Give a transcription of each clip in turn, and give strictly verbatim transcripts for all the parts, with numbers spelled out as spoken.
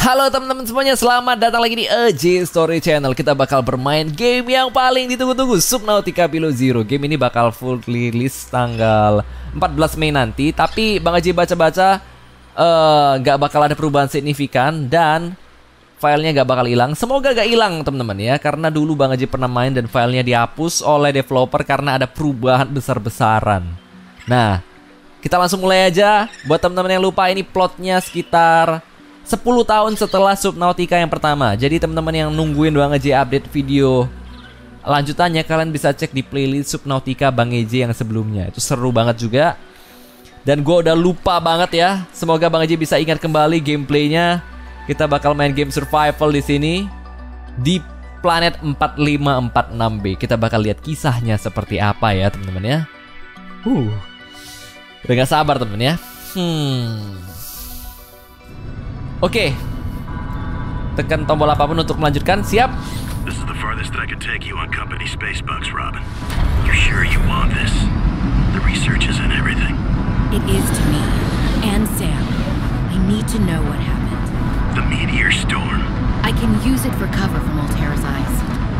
Halo teman-teman semuanya, selamat datang lagi di A J Story Channel. Kita bakal bermain game yang paling ditunggu-tunggu, Subnautica Below Zero. Game ini bakal full rilis tanggal empat belas Mei nanti. Tapi Bang Aji baca-baca nggak uh, bakal ada perubahan signifikan dan filenya nggak bakal hilang. Semoga gak hilang teman-teman ya, karena dulu Bang Aji pernah main dan filenya dihapus oleh developer karena ada perubahan besar-besaran. Nah, kita langsung mulai aja. Buat teman-teman yang lupa, ini plotnya sekitar sepuluh tahun setelah Subnautica yang pertama. Jadi teman-teman yang nungguin Bang Eji update video lanjutannya, kalian bisa cek di playlist Subnautica Bang Eji yang sebelumnya. Itu seru banget juga. Dan gue udah lupa banget ya. Semoga Bang Eji bisa ingat kembali gameplaynya. Kita bakal main game survival di sini di planet empat lima empat enam B. Kita bakal lihat kisahnya seperti apa ya teman-teman ya. Uh, udah gak sabar teman-teman ya. Hmm. Oke, okay. Tekan tombol apapun untuk melanjutkan. Siap. This is the farthest that I could take you on company space bucks, Robin. You're sure you want this? The research isn't everything. It is to me and Sam. I need to know what happened. The meteor storm. I can use it for cover from Altera's eyes.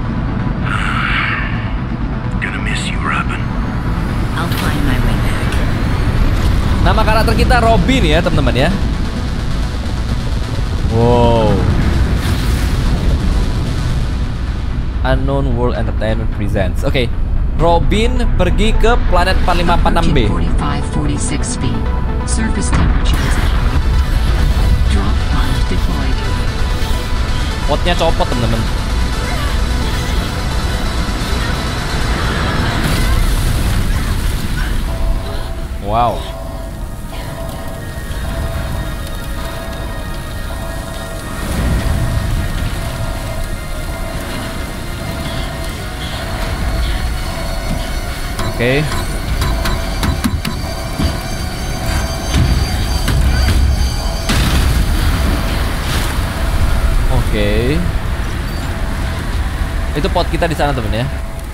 Gonna miss you, Robin. I'll find my way back. Nama karakter kita Robin ya teman-teman ya. Wow. Unknown World Entertainment presents. Oke, okay. Robin pergi ke planet empat lima empat enam B. forty-five forty-six feet. Surface temperature is drop pod deployed. Potnya copot teman-teman. Wow. Oke. Okay. Oke. Okay. Itu pot kita di sana temen ya.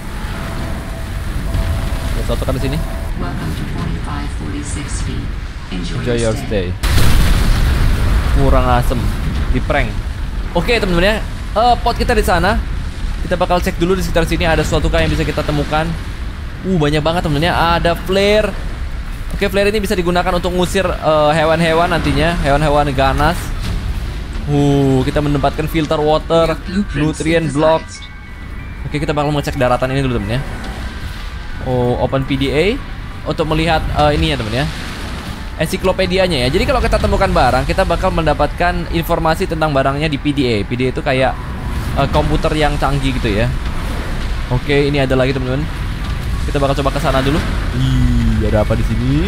Ada sesuatu kan di sini. Welcome to forty-five forty-six feet. Enjoy, Enjoy your your stay. stay. Kurang asem, di prank. Oke okay, temen-temen ya. Uh, pot kita di sana. Kita bakal cek dulu di sekitar sini ada sesuatu yang bisa kita temukan. Uh, banyak banget temennya. Ada flare. Oke, flare ini bisa digunakan untuk ngusir hewan-hewan uh, nantinya, hewan-hewan ganas. Uh, kita menempatkan filter water, nutrient block. Oke, kita bakal mengecek daratan ini dulu temen ya. Oh, open P D A untuk melihat uh, ini ya temen ya, ensiklopedianya ya. Jadi kalau kita temukan barang, kita bakal mendapatkan informasi tentang barangnya di P D A. P D A itu kayak uh, komputer yang canggih gitu ya. Oke, ini ada lagi temen-temen. Kita bakal coba ke sana dulu. Ih, ada apa di sini?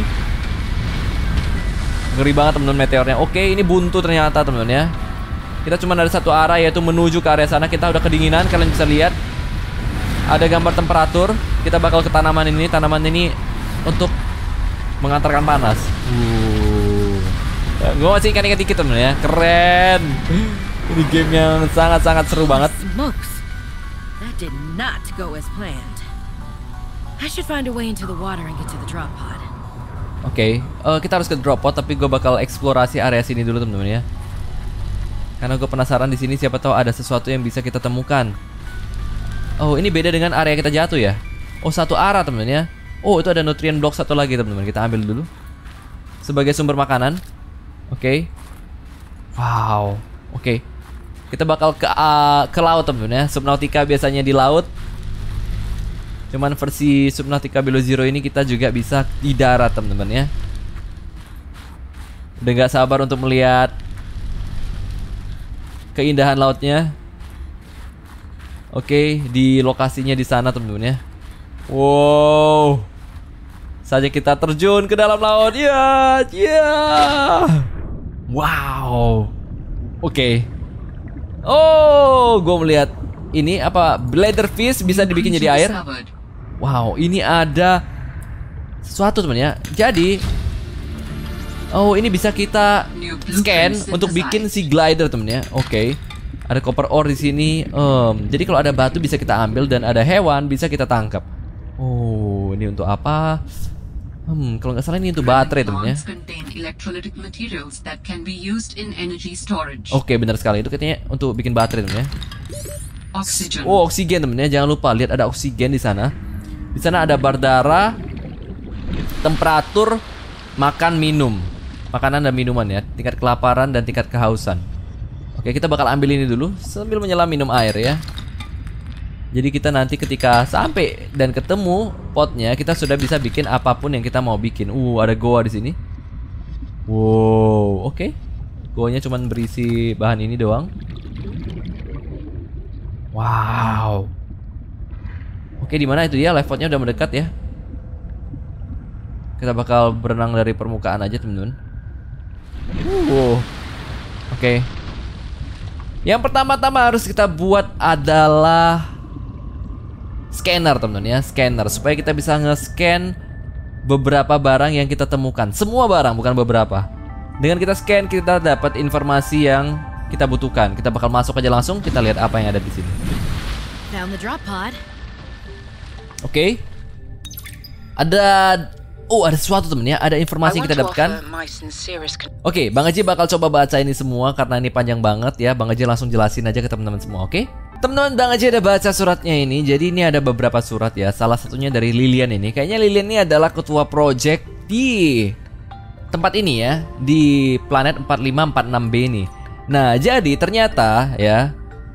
Ngeri banget teman-teman meteornya. Oke, ini buntu ternyata teman-teman ya. Kita cuma ada satu arah, yaitu menuju ke area sana. Kita udah kedinginan, kalian bisa lihat. Ada gambar temperatur. Kita bakal ke tanaman ini. Tanaman ini untuk mengantarkan panas. Uh. Gue masih ikan-ikan dikit teman-teman ya. Keren. Ini game yang sangat-sangat seru banget. Smokes. That did not go as planned. I should find a way into the water and get to the drop pod. Oke, okay. uh, kita harus ke drop pod, tapi gue bakal eksplorasi area sini dulu teman-teman ya. Karena gue penasaran di sini, siapa tahu ada sesuatu yang bisa kita temukan. Oh, ini beda dengan area kita jatuh ya. Oh, satu arah teman-teman ya. Oh, itu ada nutrient block satu lagi teman-teman. Kita ambil dulu sebagai sumber makanan. Oke. Okay. Wow. Oke. Okay. Kita bakal ke uh, ke laut teman-teman ya. Subnautica biasanya di laut. Cuman versi Subnautica Below Zero ini kita juga bisa di darat teman-teman ya. Udah gak sabar untuk melihat keindahan lautnya. Oke, di lokasinya di sana teman-teman ya. Wow. Saja kita terjun ke dalam laut. Ya, ya. Wow. Oke. Oh, gue melihat ini apa, bladderfish bisa dibikin jadi air. Wow, ini ada sesuatu teman ya. Jadi, oh ini bisa kita scan untuk bikin si glider teman ya. Oke, okay. Ada copper ore di sini. Um, jadi kalau ada batu bisa kita ambil dan ada hewan bisa kita tangkap. Oh, ini untuk apa? Hmm, kalau nggak salah ini untuk baterai temen ya. Plants contain electrolytic materials that can be used in energy storage. Oke, benar sekali. Itu katanya untuk bikin baterai temen ya. Oxygen. Oh, oksigen temen ya. Jangan lupa lihat ada oksigen di sana. Di sana ada bar darah, temperatur, makan, minum. Makanan dan minuman ya. Tingkat kelaparan dan tingkat kehausan. Oke, kita bakal ambil ini dulu sambil menyelam minum air ya. Jadi kita nanti ketika sampai dan ketemu potnya, kita sudah bisa bikin apapun yang kita mau bikin. Uh, ada goa di sini. Wow, oke. Okay. Goanya cuma berisi bahan ini doang. Wow. Oke, di mana itu dia? Levelnya udah mendekat ya. Kita bakal berenang dari permukaan aja, teman-teman. Uh. Oke. Okay. Yang pertama-tama harus kita buat adalah scanner, teman-teman ya, scanner supaya kita bisa nge-scan beberapa barang yang kita temukan. Semua barang, bukan beberapa. Dengan kita scan, kita dapat informasi yang kita butuhkan. Kita bakal masuk aja langsung, kita lihat apa yang ada di sini. Found the drop pod. Oke. Okay. Ada oh, ada sesuatu temen ya, ada informasi yang kita dapatkan. Oke, okay, Bang Haji bakal coba baca ini semua karena ini panjang banget ya. Bang Haji langsung jelasin aja ke teman-teman semua, oke? Okay? Teman-teman, Bang Haji ada baca suratnya ini. Jadi ini ada beberapa surat ya. Salah satunya dari Lilian ini. Kayaknya Lilian ini adalah ketua project di tempat ini ya, di planet empat lima empat enam B ini. Nah, jadi ternyata ya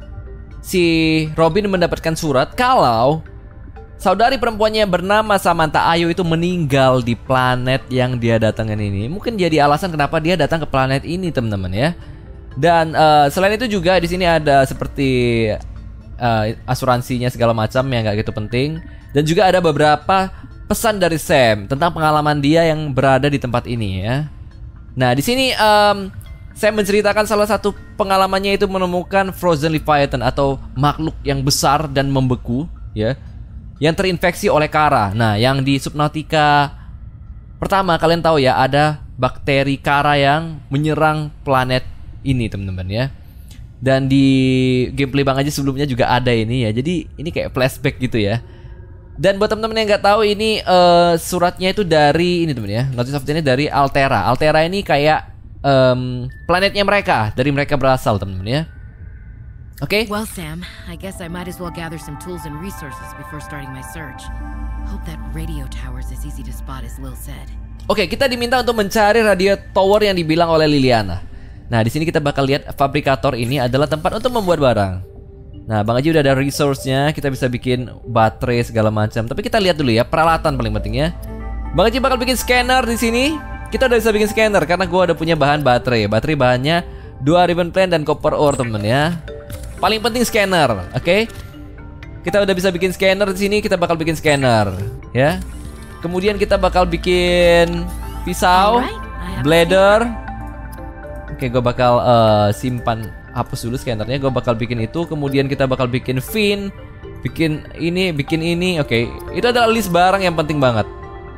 si Robin mendapatkan surat kalau saudari perempuannya bernama Samantha Ayo itu meninggal di planet yang dia datangin ini. Mungkin jadi alasan kenapa dia datang ke planet ini, teman-teman ya. Dan uh, selain itu juga di sini ada seperti Uh, asuransinya segala macam yang nggak gitu penting, dan juga ada beberapa pesan dari Sam tentang pengalaman dia yang berada di tempat ini ya. Nah di sini um, Sam menceritakan salah satu pengalamannya itu menemukan Frozen Leviathan atau makhluk yang besar dan membeku ya, yang terinfeksi oleh Kara. Nah yang di Subnautica pertama kalian tahu ya, ada bakteri Kara yang menyerang planet ini, teman-teman ya. Dan di gameplay Bang Haji sebelumnya juga ada ini ya. Jadi ini kayak flashback gitu ya. Dan buat teman-teman yang nggak tahu, ini uh, suratnya itu dari ini teman ya. Notice of ini dari Altera. Altera ini kayak um, planetnya mereka, dari mereka berasal, teman-teman ya. Oke. Okay? Well, Sam, I guess I might as well gather some tools and resources before starting my search. Hope that radio tower's as easy to spot as Lil said. Oke, okay, kita diminta untuk mencari radio tower yang dibilang oleh Liliana. Nah, di sini kita bakal lihat fabrikator ini adalah tempat untuk membuat barang. Nah, Bang Haji udah ada resource-nya, kita bisa bikin baterai segala macam. Tapi kita lihat dulu ya, peralatan paling penting ya. Bang Haji bakal bikin scanner di sini. Kita udah bisa bikin scanner karena gua udah punya bahan baterai. Baterai bahannya dua ribbon plant dan copper ore, temen ya. Paling penting scanner, oke? Okay? Kita udah bisa bikin scanner di sini, kita bakal bikin scanner, ya. Kemudian kita bakal bikin pisau, blader. Oke, gue bakal uh, simpan, hapus dulu scannernya. Gue bakal bikin itu. Kemudian kita bakal bikin fin, bikin ini, bikin ini. Oke, itu adalah list barang yang penting banget.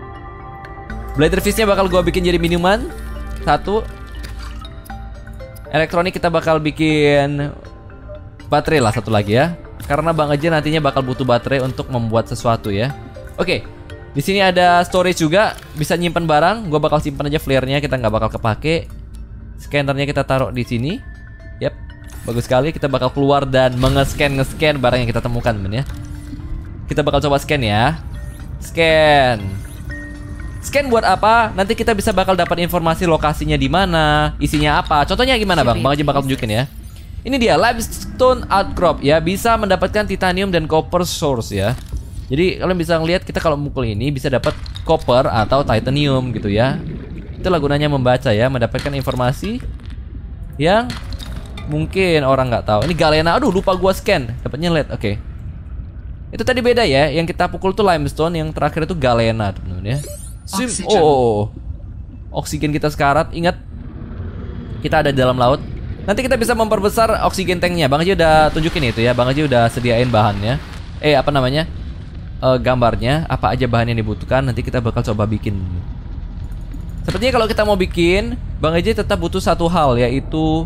Blader fishnya bakal gue bikin jadi minuman. Satu. Elektronik kita bakal bikin baterai lah, satu lagi ya. Karena Bang Haji nantinya bakal butuh baterai untuk membuat sesuatu ya. Oke, di sini ada storage juga, bisa nyimpan barang. Gue bakal simpan aja flare-nya, kita nggak bakal kepake. Scannernya kita taruh di sini. Yap, bagus sekali. Kita bakal keluar dan mengescan ngescan barang yang kita temukan, temen ya. Kita bakal coba scan ya. Scan. Scan buat apa? Nanti kita bisa bakal dapat informasi lokasinya di mana, isinya apa. Contohnya gimana, Bang? Bang Haji bakal tunjukin ya. Ini dia limestone outcrop ya, bisa mendapatkan titanium dan copper source ya. Jadi kalian bisa ngelihat kita kalau mukul ini bisa dapat copper atau titanium gitu ya. Itulah gunanya membaca ya, mendapatkan informasi yang mungkin orang nggak tahu. Ini galena, aduh lupa gua scan, dapatnya lead. Oke. Okay. Itu tadi beda ya, yang kita pukul tuh limestone, yang terakhir itu galena, teman-teman ya. Swim. Oh, oksigen kita sekarat. Ingat, kita ada di dalam laut. Nanti kita bisa memperbesar oksigen tanknya. Bang Haji udah tunjukin itu ya. Bang Haji udah sediain bahannya. Eh apa namanya? E, gambarnya. Apa aja bahan yang dibutuhkan. Nanti kita bakal coba bikin. Sepertinya kalau kita mau bikin, Bang Haji tetap butuh satu hal, yaitu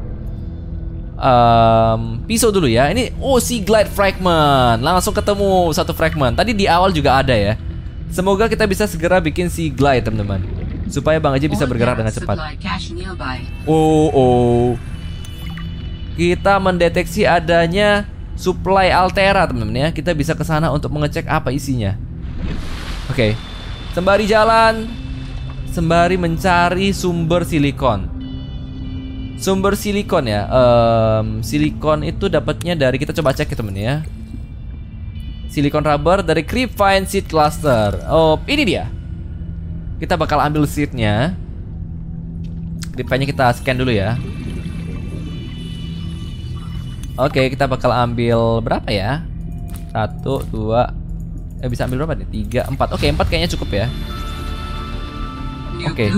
um, pisau dulu ya. Ini oh, Sea Glide fragment. Langsung ketemu satu fragment. Tadi di awal juga ada ya. Semoga kita bisa segera bikin si glide teman-teman, supaya Bang Aji bisa bergerak dengan cepat. Oh, oh. Kita mendeteksi adanya supply Altera teman-teman ya. Kita bisa ke sana untuk mengecek apa isinya. Oke. Sembari jalan, sembari mencari sumber silikon. Sumber silikon ya, um, silikon itu dapatnya dari, kita coba cek ya temen ya. Silikon rubber dari Creepvine Seed Cluster. Oh, ini dia. Kita bakal ambil seednya. Creepvine-nya kita scan dulu ya. Oke, kita bakal ambil berapa ya? Satu, dua. Eh, bisa ambil berapa nih? Tiga, empat. Oke, empat kayaknya cukup ya. Oke.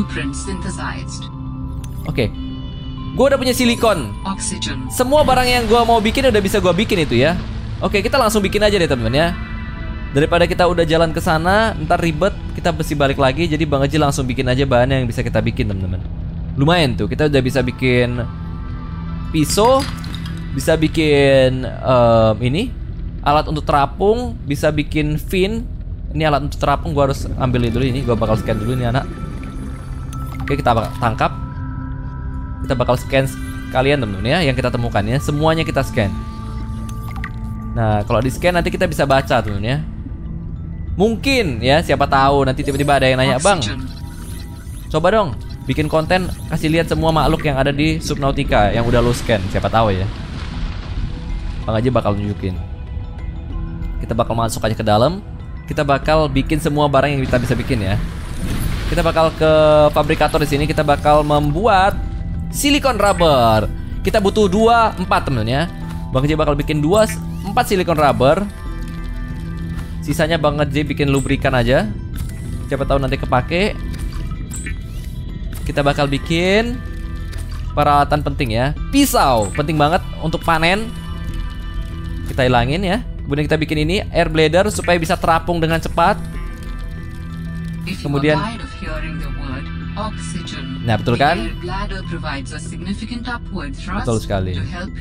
Oke. Gue udah punya silikon. Oxygen. Semua barang yang gue mau bikin udah bisa gue bikin itu ya. Oke, kita langsung bikin aja deh temen ya. Daripada kita udah jalan ke sana, ntar ribet, kita mesti balik lagi. Jadi Bang Aji langsung bikin aja bahan yang bisa kita bikin temen-temen. Lumayan tuh, kita udah bisa bikin pisau, bisa bikin um, ini alat untuk terapung, bisa bikin fin. Ini alat untuk terapung, gue harus ambil dulu ini. Gue bakal scan dulu nih anak. Oke, kita bakal tangkap. Kita bakal scan kalian temen-temen ya, yang kita temukan ya. Semuanya kita scan. Nah, kalau di scan nanti kita bisa baca temen ya. Mungkin ya, siapa tahu nanti tiba-tiba ada yang nanya, Bang, coba dong bikin konten, kasih lihat semua makhluk yang ada di Subnautica yang udah lo scan. Siapa tahu ya, Bang Aji bakal nunjukin. Kita bakal masuk aja ke dalam. Kita bakal bikin semua barang yang kita bisa bikin ya. Kita bakal ke fabrikator di sini. Kita bakal membuat silikon rubber. Kita butuh dua, empat temen ya. Bang Aji bakal bikin dua, empat silikon rubber. Sisanya Bang Aji bikin lubrikan aja. Siapa tahu nanti kepake. Kita bakal bikin peralatan penting ya. Pisau, penting banget untuk panen. Kita hilangin ya. Kemudian kita bikin ini air bladder supaya bisa terapung dengan cepat. Kemudian, nah betul kan? Betul sekali.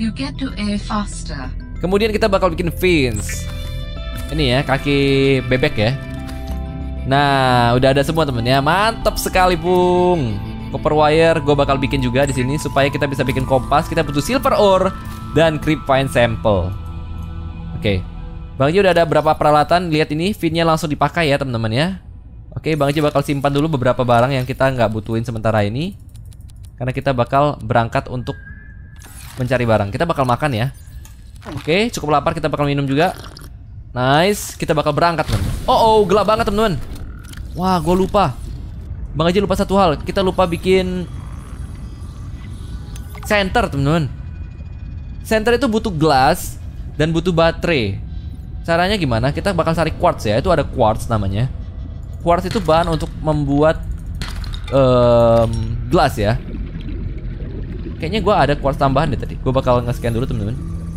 Kemudian kita bakal bikin fins. Ini ya, kaki bebek ya. Nah, udah ada semua temen ya. Mantap sekali, Bung. Copper wire gue bakal bikin juga di sini supaya kita bisa bikin kompas. Kita butuh silver ore dan Creepvine sample. Oke. Bang Aji udah ada berapa peralatan. Lihat ini, finnya langsung dipakai ya, teman-teman ya. Oke, Bang Aji bakal simpan dulu beberapa barang yang kita nggak butuhin sementara ini, karena kita bakal berangkat untuk mencari barang. Kita bakal makan ya. Oke, cukup lapar, kita bakal minum juga. Nice, kita bakal berangkat teman-teman. Oh, oh, gelap banget teman-teman. Wah, gue lupa. Bang Aji lupa satu hal. Kita lupa bikin center teman-teman. Center itu butuh gelas dan butuh baterai. Caranya gimana? Kita bakal cari quartz ya. Itu ada quartz namanya. Quartz itu bahan untuk membuat um, gelas ya. Kayaknya gue ada quartz tambahan deh tadi. Gue bakal nge-scan dulu temen-temen.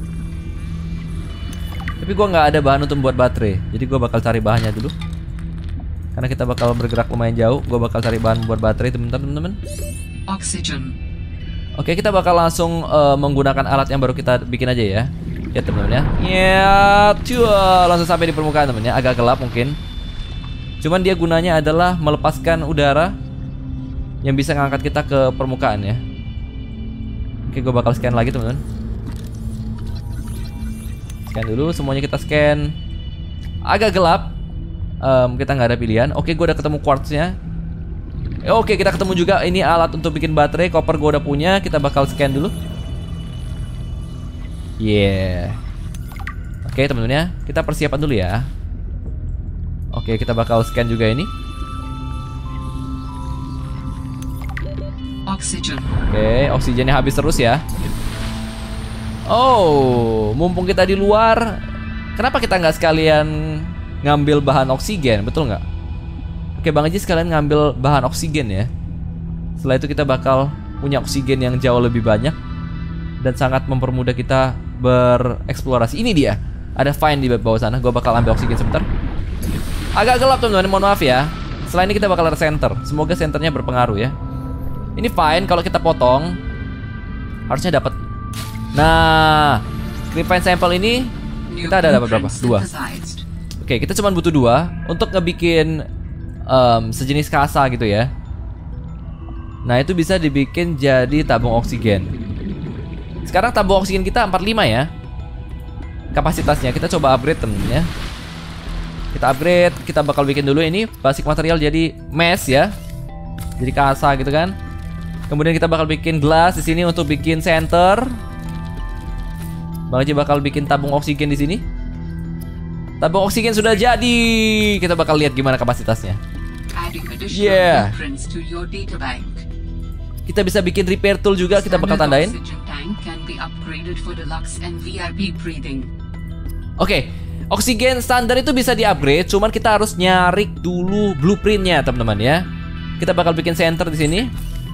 Tapi gue nggak ada bahan untuk membuat baterai. Jadi gue bakal cari bahannya dulu. Karena kita bakal bergerak lumayan jauh. Gue bakal cari bahan membuat baterai temen-temen. Oxygen. Oke, kita bakal langsung uh, menggunakan alat yang baru kita bikin aja ya. Ya temen-temen ya. Ya, cua, langsung sampai di permukaan temen ya. Agak gelap mungkin. Cuman dia gunanya adalah melepaskan udara yang bisa ngangkat kita ke permukaan ya. Oke, gue bakal scan lagi teman-teman. Scan dulu, semuanya kita scan. Agak gelap, um, kita nggak ada pilihan. Oke, gue udah ketemu quartznya. Oke, kita ketemu juga ini alat untuk bikin baterai. Copper gue udah punya, kita bakal scan dulu. Yeah. Oke teman-teman ya, kita persiapan dulu ya. Oke, kita bakal scan juga ini. Oxygen. Oke, oksigennya habis terus ya. Oh, mumpung kita di luar, kenapa kita nggak sekalian ngambil bahan oksigen, betul nggak? Oke, Bang Aji sekalian ngambil bahan oksigen ya. Setelah itu kita bakal punya oksigen yang jauh lebih banyak dan sangat mempermudah kita bereksplorasi. Ini dia, ada vine di bawah sana. Gue bakal ambil oksigen sebentar. Agak gelap teman-teman, mohon maaf ya. Selain ini kita bakal ada center. Semoga centernya berpengaruh ya. Ini vine kalau kita potong harusnya dapat. Nah, Creepvine sample ini kita ada dapat berapa? Dua. Oke, kita cuma butuh dua untuk ngebikin um, sejenis kasa gitu ya. Nah, itu bisa dibikin jadi tabung oksigen. Sekarang tabung oksigen kita empat puluh lima ya kapasitasnya. Kita coba upgrade temen-temen ya. Kita upgrade, kita bakal bikin dulu ini basic material jadi mesh ya. Jadi kasa gitu kan. Kemudian kita bakal bikin glass di sini untuk bikin center. Bang Haji bakal bikin tabung oksigen di sini. Tabung oksigen sudah jadi. Kita bakal lihat gimana kapasitasnya. Yeah. Kita bisa bikin repair tool juga, kita bakal tandain. Oke, okay. Oksigen standar itu bisa di-upgrade, cuman kita harus nyari dulu blueprintnya, teman-teman ya. Kita bakal bikin center di sini.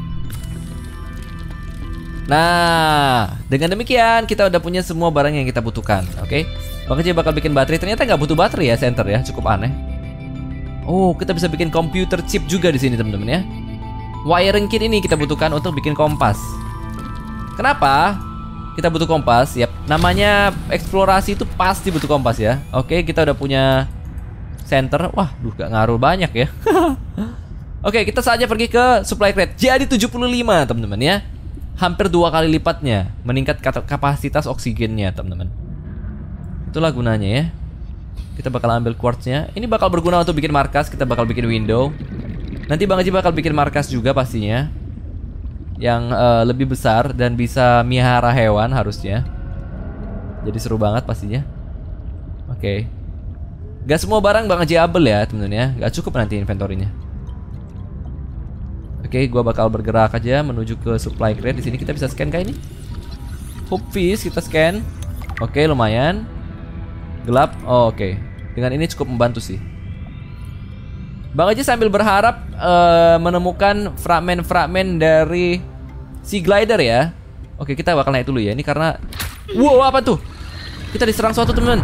Nah, dengan demikian kita udah punya semua barang yang kita butuhkan. Oke, okay? Bang Haji bakal bikin baterai. Ternyata nggak butuh baterai ya center ya, cukup aneh. Oh, kita bisa bikin computer chip juga di sini teman-teman ya. Wiring kit ini kita butuhkan untuk bikin kompas. Kenapa kita butuh kompas? Yap, namanya eksplorasi itu pasti butuh kompas ya. Oke, kita udah punya center. Wah, duh gak ngaruh banyak ya. Oke, kita saja pergi ke supply crate. Jadi tujuh puluh lima teman-teman ya. Hampir dua kali lipatnya, meningkat kapasitas oksigennya teman-teman. Itulah gunanya ya. Kita bakal ambil quartznya. Ini bakal berguna untuk bikin markas. Kita bakal bikin window. Nanti Bang Haji bakal bikin markas juga pastinya, yang uh, lebih besar dan bisa miara hewan harusnya. Jadi seru banget pastinya. Oke, okay. Gak semua barang Bang Haji abel ya teman-teman ya. Gak cukup nanti inventorinya. Oke, okay, gua bakal bergerak aja menuju ke supply crate. Di sini kita bisa scan kayak ini. Hope fish kita scan. Oke, okay, lumayan. Gelap. Oh, oke. Okay. Dengan ini cukup membantu sih. Bang Haji sambil berharap uh, menemukan fragmen-fragmen dari Sea Glider ya. Oke, kita bakal naik dulu ya. Ini karena wow, apa tuh? Kita diserang suatu teman.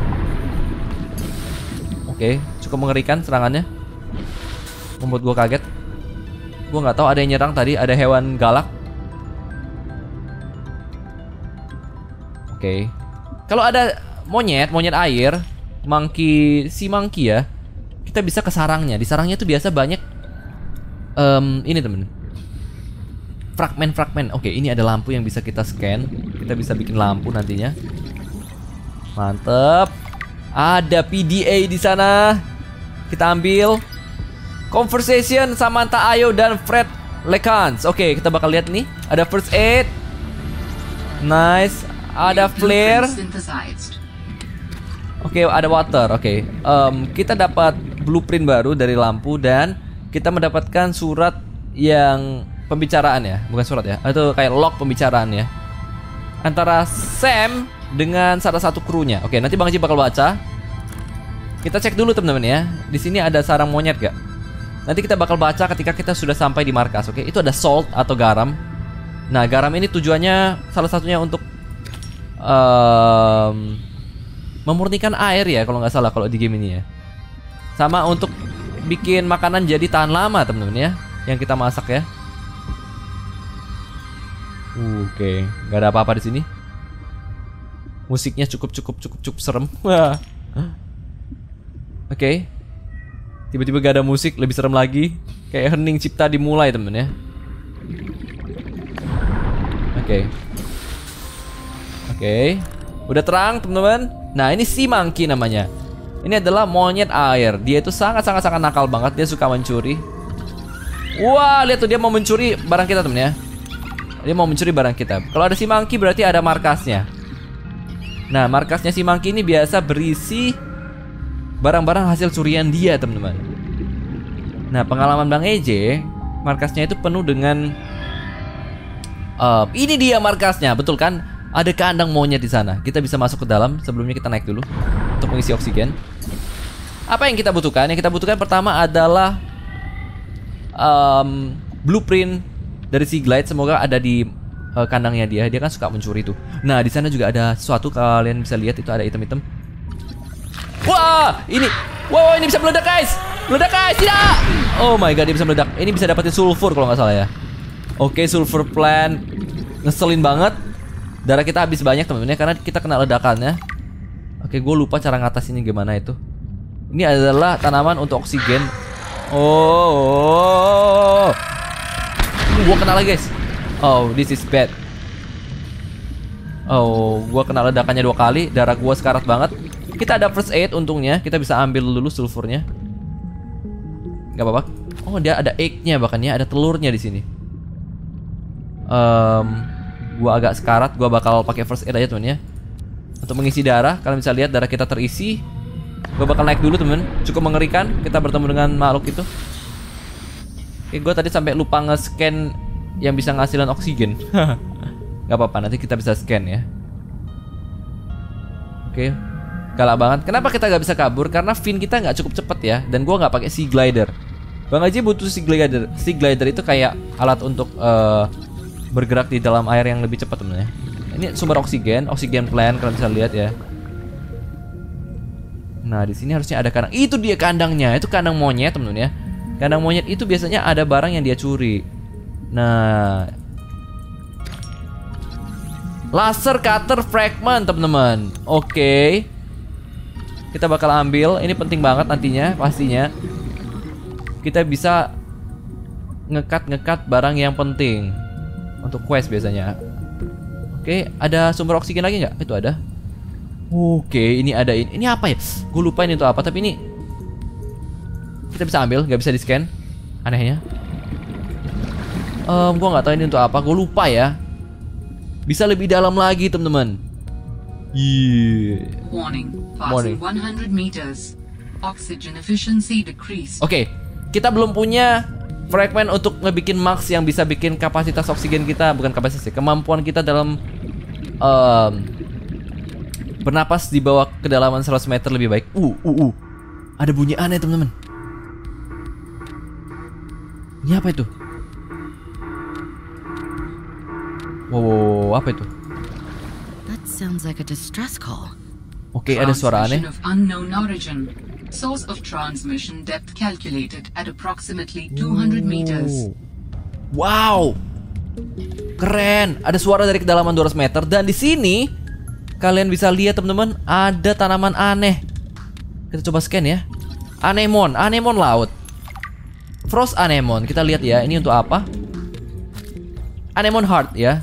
Oke, cukup mengerikan serangannya. Membuat gua kaget. Gua nggak tahu ada yang nyerang tadi, ada hewan galak. Oke. Kalau ada monyet, monyet air, monkey, si monkey ya, kita bisa ke sarangnya. Di sarangnya tuh biasa banyak um, ini temen, fragmen-fragmen. Oke, ini ada lampu yang bisa kita scan. Kita bisa bikin lampu nantinya. Mantep. Ada P D A di sana. Kita ambil. Conversation Samantha Ayo dan Fred Lekans. Oke, kita bakal lihat nih. Ada first aid. Nice. Ada flare. Oke, ada water. Oke, um, kita dapat blueprint baru dari lampu dan kita mendapatkan surat yang pembicaraan ya, bukan surat ya, atau kayak log pembicaraan ya, antara Sam dengan salah satu krunya. Oke, nanti Bang Haji bakal baca. Kita cek dulu teman-teman ya. Di sini ada sarang monyet gak? Nanti kita bakal baca ketika kita sudah sampai di markas. Oke, itu ada salt atau garam. Nah, garam ini tujuannya salah satunya untuk um, memurnikan air ya, kalau nggak salah kalau di game ini ya. Sama untuk bikin makanan jadi tahan lama teman-teman ya, yang kita masak ya. Uh, Oke, okay. Nggak ada apa-apa di sini. Musiknya cukup cukup cukup cukup serem. Oke, okay. Tiba-tiba gak ada musik, lebih serem lagi. Kayak hening cipta dimulai temen ya. Oke, okay. Oke, okay. Udah terang teman-teman. Nah, ini si monkey namanya. Ini adalah monyet air. Dia itu sangat-sangat-sangat nakal banget. Dia suka mencuri. Wah, lihat tuh, dia mau mencuri barang kita temen ya. Dia mau mencuri barang kita. Kalau ada si monkey berarti ada markasnya. Nah, markasnya si monkey ini biasa berisi barang-barang hasil curian dia teman-teman. Nah, pengalaman Bang E J, markasnya itu penuh dengan uh, ini dia markasnya, betul kan? Ada kandang monyet di sana. Kita bisa masuk ke dalam. Sebelumnya kita naik dulu untuk mengisi oksigen. Apa yang kita butuhkan? Yang kita butuhkan pertama adalah um, blueprint dari Sea Glide. Semoga ada di uh, kandangnya dia. Dia kan suka mencuri tuh. Nah, di sana juga ada sesuatu, kalian bisa lihat itu ada item-item. Wah, ini, wow, ini bisa meledak guys, meledak guys, tidak. Oh my god, dia bisa meledak. Ini bisa dapetin sulfur kalau nggak salah ya. Oke, sulfur plant, ngeselin banget. Darah kita habis banyak teman-teman ya, karena kita kena ledakannya. Oke, gue lupa cara ngatasinnya gimana itu. Ini adalah tanaman untuk oksigen. Oh, ini gua kena lagi guys. Oh, this is bad. Oh, gua kena ledakannya dua kali. Darah gua sekarat banget. Kita ada first aid untungnya. Kita bisa ambil dulu sulfurnya. Gak apa-apa. Oh, dia ada egg-nya bahkan ya, ada telurnya di sini. Um, gua agak sekarat. Gua bakal pakai first aid aja temen ya. Untuk mengisi darah. Kalian bisa lihat darah kita terisi. Gue bakal naik dulu temen. Cukup mengerikan kita bertemu dengan makhluk itu. Oke, gue tadi sampai lupa nge-scan yang bisa ngasilin oksigen. Gak apa-apa, nanti kita bisa scan ya. Oke, galak banget. Kenapa kita gak bisa kabur? Karena fin kita gak cukup cepet ya. Dan gue gak pakai sea glider. Bang Haji butuh sea glider. Sea glider itu kayak alat untuk uh, bergerak di dalam air yang lebih cepat temen ya. Ini sumber oksigen, oksigen plant kalian bisa lihat ya. Nah, di sini harusnya ada kandang. Itu dia kandangnya. Itu kandang monyet, teman-teman ya. Kandang monyet itu biasanya ada barang yang dia curi. Nah, laser cutter fragment, teman-teman. Oke. Kita bakal ambil. Ini penting banget nantinya, pastinya. Kita bisa ngekat-ngekat barang yang penting untuk quest biasanya. Oke, ada sumber oksigen lagi nggak? Itu ada. Oke, ini ada ini. Ini apa ya? Gue lupa ini untuk apa. Tapi ini kita bisa ambil, nggak bisa di scan. Anehnya. Um, gue nggak tahu ini untuk apa. Gue lupa ya. Bisa lebih dalam lagi, teman-teman. Yeah. Warning. Warning. Passing one hundred meters. Oxygen efficiency decreased. Oke, kita belum punya fragment untuk ngebikin max yang bisa bikin kapasitas oksigen kita, bukan kapasitas, kemampuan kita dalam um, bernapas di bawah kedalaman seratus meter lebih baik. Uh, uh, uh. Ada bunyi aneh, teman-teman. Ini apa itu? Wow, wow, wow, apa itu? That sounds like a distress call. Oke, ada suara aneh. Transmission of unknown origin. Source of transmission depth calculated at approximately two hundred meters. Wow. Keren. Ada suara dari kedalaman dua ratus meter dan di sini kalian bisa lihat teman-teman, ada tanaman aneh. Kita coba scan ya. Anemon, anemon laut. Frost anemon. Kita lihat ya, ini untuk apa? Anemon heart ya.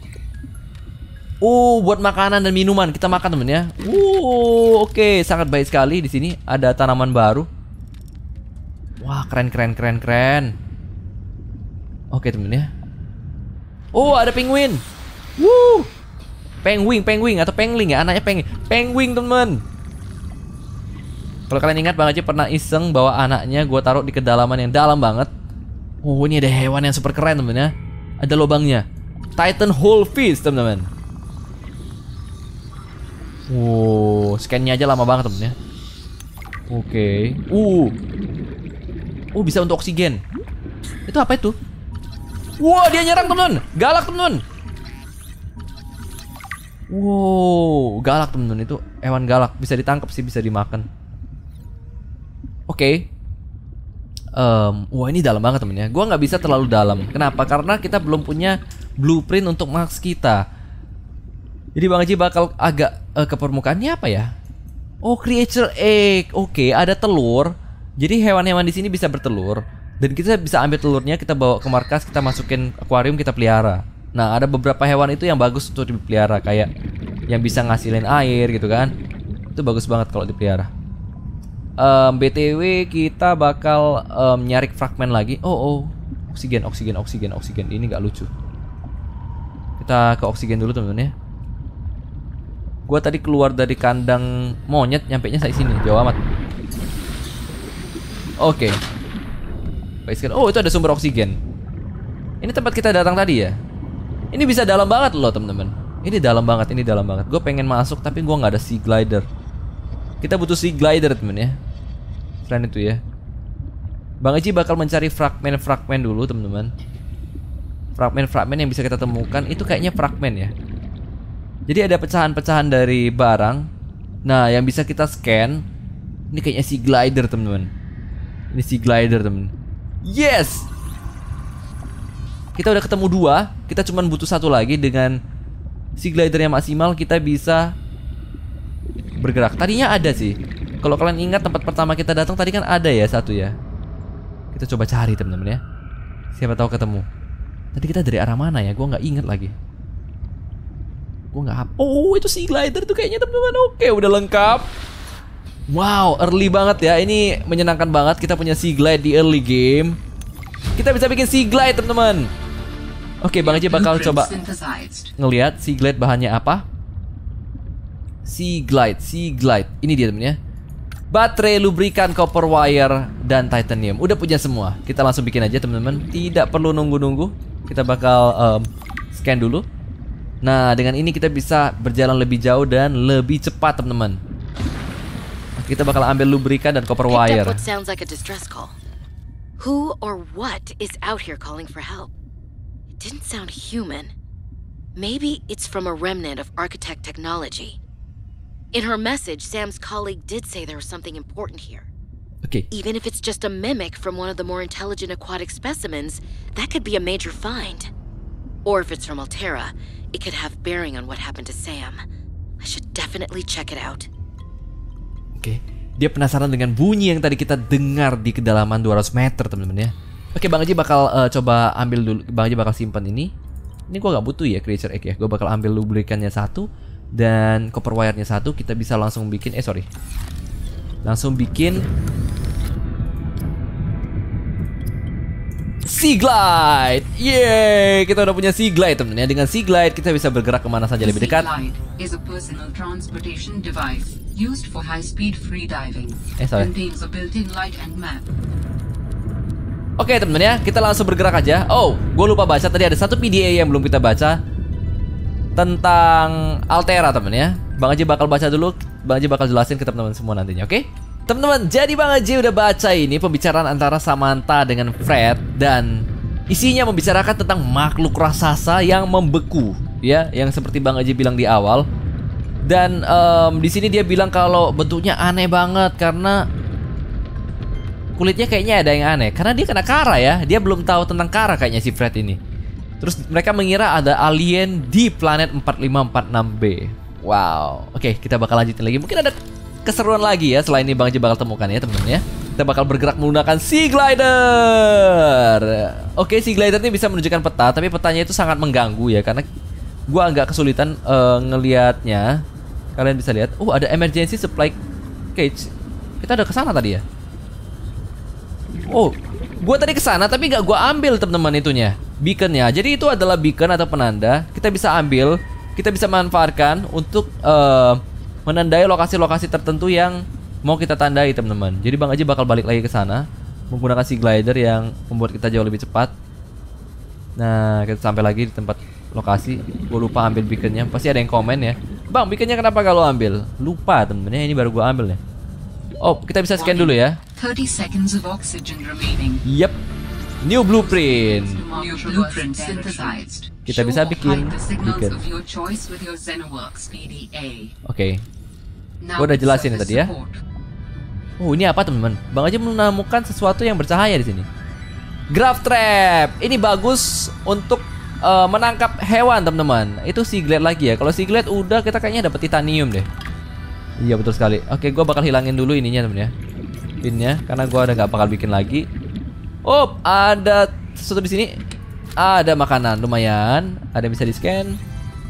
Uh, buat makanan dan minuman. Kita makan temen ya. Uh, oke, okay. Sangat baik sekali. Di sini ada tanaman baru. Wah, keren keren keren keren. Oke, okay, temen ya. Oh, ada penguin. Wuh. Penguin, penguin atau pengling ya, anaknya penguin. Penguin, temen. Kalau kalian ingat, Bang Haji pernah iseng bawa anaknya gue taruh di kedalaman yang dalam banget. Oh, ini ada hewan yang super keren, temen ya. Ada lubangnya. Titan Whole Fish, teman-teman. Wow, scan-nya aja lama banget, temen ya. Oke. Okay. Uh. Oh, bisa untuk oksigen. Itu apa itu? Wow, dia nyerang, temen. Galak, temen. Wow, galak, temen. Itu hewan galak. Bisa ditangkap sih, bisa dimakan. Oke. Okay. Um, wah, ini dalam banget, temen ya. Gua nggak bisa terlalu dalam. Kenapa? Karena kita belum punya blueprint untuk max kita. Jadi Bang Haji bakal agak uh, ke permukaannya apa ya? Oh, creature egg. Oke, okay, ada telur. Jadi hewan-hewan di sini bisa bertelur dan kita bisa ambil telurnya, kita bawa ke markas, kita masukin akuarium, kita pelihara. Nah, ada beberapa hewan itu yang bagus untuk dipelihara, kayak yang bisa ngasilin air gitu kan. Itu bagus banget kalau dipelihara. Um, B T W kita bakal um, nyari fragmen lagi. Oh, oh. Oksigen, oksigen, oksigen, oksigen. Ini nggak lucu. Kita ke oksigen dulu, teman-teman ya. Gua tadi keluar dari kandang monyet, nyampe nya saya sini, jauh amat. Oke. Okay. Oh, itu ada sumber oksigen. Ini tempat kita datang tadi ya. Ini bisa dalam banget loh, teman-teman. Ini dalam banget, ini dalam banget. Gue pengen masuk tapi gue nggak ada sea glider. Kita butuh sea glider, temen ya. Selain itu ya, Bang Haji bakal mencari fragmen-fragmen dulu, teman-teman. Fragmen-fragmen yang bisa kita temukan itu kayaknya fragmen ya. Jadi ada pecahan-pecahan dari barang. Nah, yang bisa kita scan. Ini kayaknya sea glider, teman-teman. Ini sea glider, teman. Yes. Kita udah ketemu dua. Kita cuma butuh satu lagi. Dengan sea glider yang maksimal kita bisa bergerak. Tadinya ada sih. Kalau kalian ingat tempat pertama kita datang tadi kan ada ya satu ya. Kita coba cari teman-teman ya. Siapa tahu ketemu. Tadi kita dari arah mana ya? Gua nggak inget lagi. Gua nggak hap. Oh, itu sea glider tuh kayaknya teman-teman. Oke, udah lengkap. Wow, early banget ya. Ini menyenangkan banget. Kita punya sea glide di early game. Kita bisa bikin sea glide teman-teman. Oke, Bang Aji bakal coba ngelihat sea glide bahannya apa. Sea glide, sea glide. Ini dia teman ya. Baterai, lubrikan, copper wire, dan titanium. Udah punya semua. Kita langsung bikin aja teman-teman. Tidak perlu nunggu-nunggu. Kita bakal um, scan dulu. Nah, dengan ini kita bisa berjalan lebih jauh dan lebih cepat teman-teman. Kita bakal ambil lubrikan dan copper wire. What sounds like a distress call. Who or what is out here calling for help? It didn't sound human. Maybe it's from a remnant of architect technology. In her message, Sam's colleague did say there was something important here. Okay. Even if it's just a mimic from one of the more intelligent aquatic specimens, that could be a major find. Or if it's from Altera, it could have bearing on what happened to Sam. I should definitely check it out. Oke, dia penasaran dengan bunyi yang tadi kita dengar di kedalaman dua ratus meter teman-teman ya. Oke, Bang Aji bakal uh, coba ambil dulu. Bang Aji bakal simpan ini. Ini gua nggak butuh ya creature egg ya. Gua bakal ambil lubrikannya satu dan copper wire-nya satu. Kita bisa langsung bikin. Eh sorry, langsung bikin sea glide. Yeay, kita udah punya sea glide teman-teman ya. Dengan sea glide kita bisa bergerak kemana saja lebih dekat. Sea glide is a personal transportation device used for high-speed free diving. Eh, sorry. Contains a built-in light and map. Oke teman-teman ya, kita langsung bergerak aja. Oh, gue lupa baca tadi ada satu P D A yang belum kita baca tentang Altera teman ya. Bang Aji bakal baca dulu. Bang Aji bakal jelasin ke teman-teman semua nantinya, oke? Teman-teman, jadi Bang Aji udah baca ini pembicaraan antara Samantha dengan Fred dan isinya membicarakan tentang makhluk raksasa yang membeku, ya, yang seperti Bang Aji bilang di awal. Dan um, di sini dia bilang kalau bentuknya aneh banget karena kulitnya kayaknya ada yang aneh. Karena dia kena kara ya. Dia belum tahu tentang kara kayaknya si Fred ini. Terus mereka mengira ada alien di planet empat lima empat enam B. Wow. Oke, kita bakal lanjutin lagi. Mungkin ada keseruan lagi ya selain ini Bang Aji bakal temukan ya teman-teman ya. Kita bakal bergerak menggunakan sea glider. Oke, sea glider ini bisa menunjukkan peta, tapi petanya itu sangat mengganggu ya karena gua agak kesulitan uh, ngelihatnya. Kalian bisa lihat, oh ada emergency supply cage. Kita udah kesana tadi ya. Oh, gua tadi kesana tapi nggak gua ambil teman-teman itunya, beaconnya. Jadi itu adalah beacon atau penanda. Kita bisa ambil, kita bisa manfaatkan untuk uh, menandai lokasi-lokasi tertentu yang mau kita tandai teman-teman. Jadi Bang Aji bakal balik lagi ke sana menggunakan sea glider yang membuat kita jauh lebih cepat. Nah, kita sampai lagi di tempat lokasi. Gue lupa ambil beaconnya. Pasti ada yang komen ya, Bang, beaconnya kenapa gak lo ambil? Lupa temen-temennya, ini baru gue ambil ya. Oh, kita bisa scan dulu ya. thirty seconds of oxygen remaining. Yep, new blueprint. New blueprint synthesized. Kita bisa bikin beacon. Oke, gue udah jelasin tadi ya. Oh, ini apa teman-teman? Bang Aji menemukan sesuatu yang bercahaya di sini. Graph trap. Ini bagus untuk uh, menangkap hewan teman-teman. Itu sea glide lagi ya. Kalau sea glide udah kita kayaknya dapat titanium deh. Iya betul sekali. Oke, gue bakal hilangin dulu ininya teman ya, pinnya, karena gue udah nggak bakal bikin lagi. Oh, ada sesuatu di sini. Ada makanan lumayan. Ada yang bisa di scan.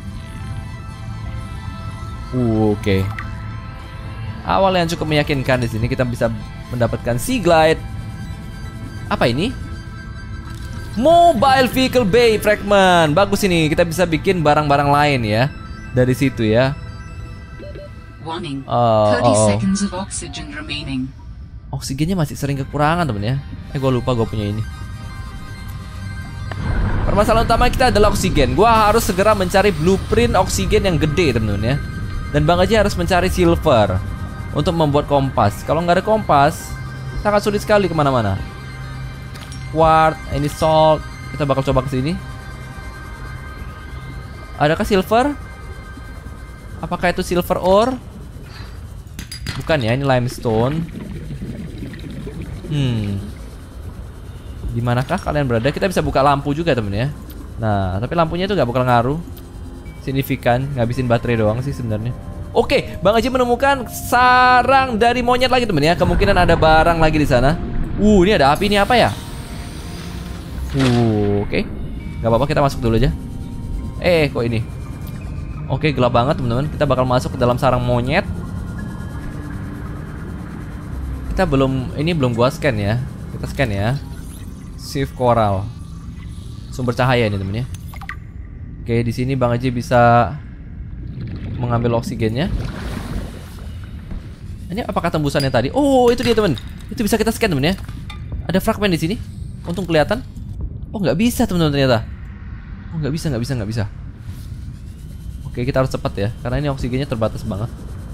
Uh, Oke. Okay. Awal yang cukup meyakinkan di sini kita bisa mendapatkan sea glide. Apa ini? Mobile Vehicle Bay Fragment. Bagus ini. Kita bisa bikin barang-barang lain ya dari situ ya. Warning. Uh, thirty oh, oh. seconds of oxygen remaining. Oksigennya masih sering kekurangan temen ya. Eh gue lupa gue punya ini. Permasalahan utama kita adalah oksigen. Gue harus segera mencari blueprint oksigen yang gede temen-temen ya. Dan Bang Aji harus mencari silver untuk membuat kompas. Kalau nggak ada kompas sangat sulit sekali kemana-mana. Quartz, ini salt. Kita bakal coba ke sini. Adakah silver? Apakah itu silver ore? Bukan ya, ini limestone. Hmm. Dimanakah kalian berada? Kita bisa buka lampu juga temen ya. Nah, tapi lampunya itu nggak bakal ngaruh signifikan, ngabisin baterai doang sih sebenarnya. Oke, Bang Haji menemukan sarang dari monyet lagi temen ya. Kemungkinan ada barang lagi di sana. Uh, ini ada api, ini apa ya? Uh, oke. Gak apa-apa, kita masuk dulu aja. Eh, kok ini? Oke, gelap banget teman-teman. Kita bakal masuk ke dalam sarang monyet. Kita belum, ini belum gua scan ya. Kita scan ya. Shift coral. Sumber cahaya ini temen ya. Oke, di sini Bang Haji bisa mengambil oksigennya. Ini apakah tembusannya tadi? Oh, itu dia temen. Itu bisa kita scan temen ya. Ada fragmen di sini. Untung kelihatan. Oh, nggak bisa teman-teman ternyata. Oh, nggak bisa, nggak bisa, nggak bisa. Oke, kita harus cepat ya, karena ini oksigennya terbatas banget.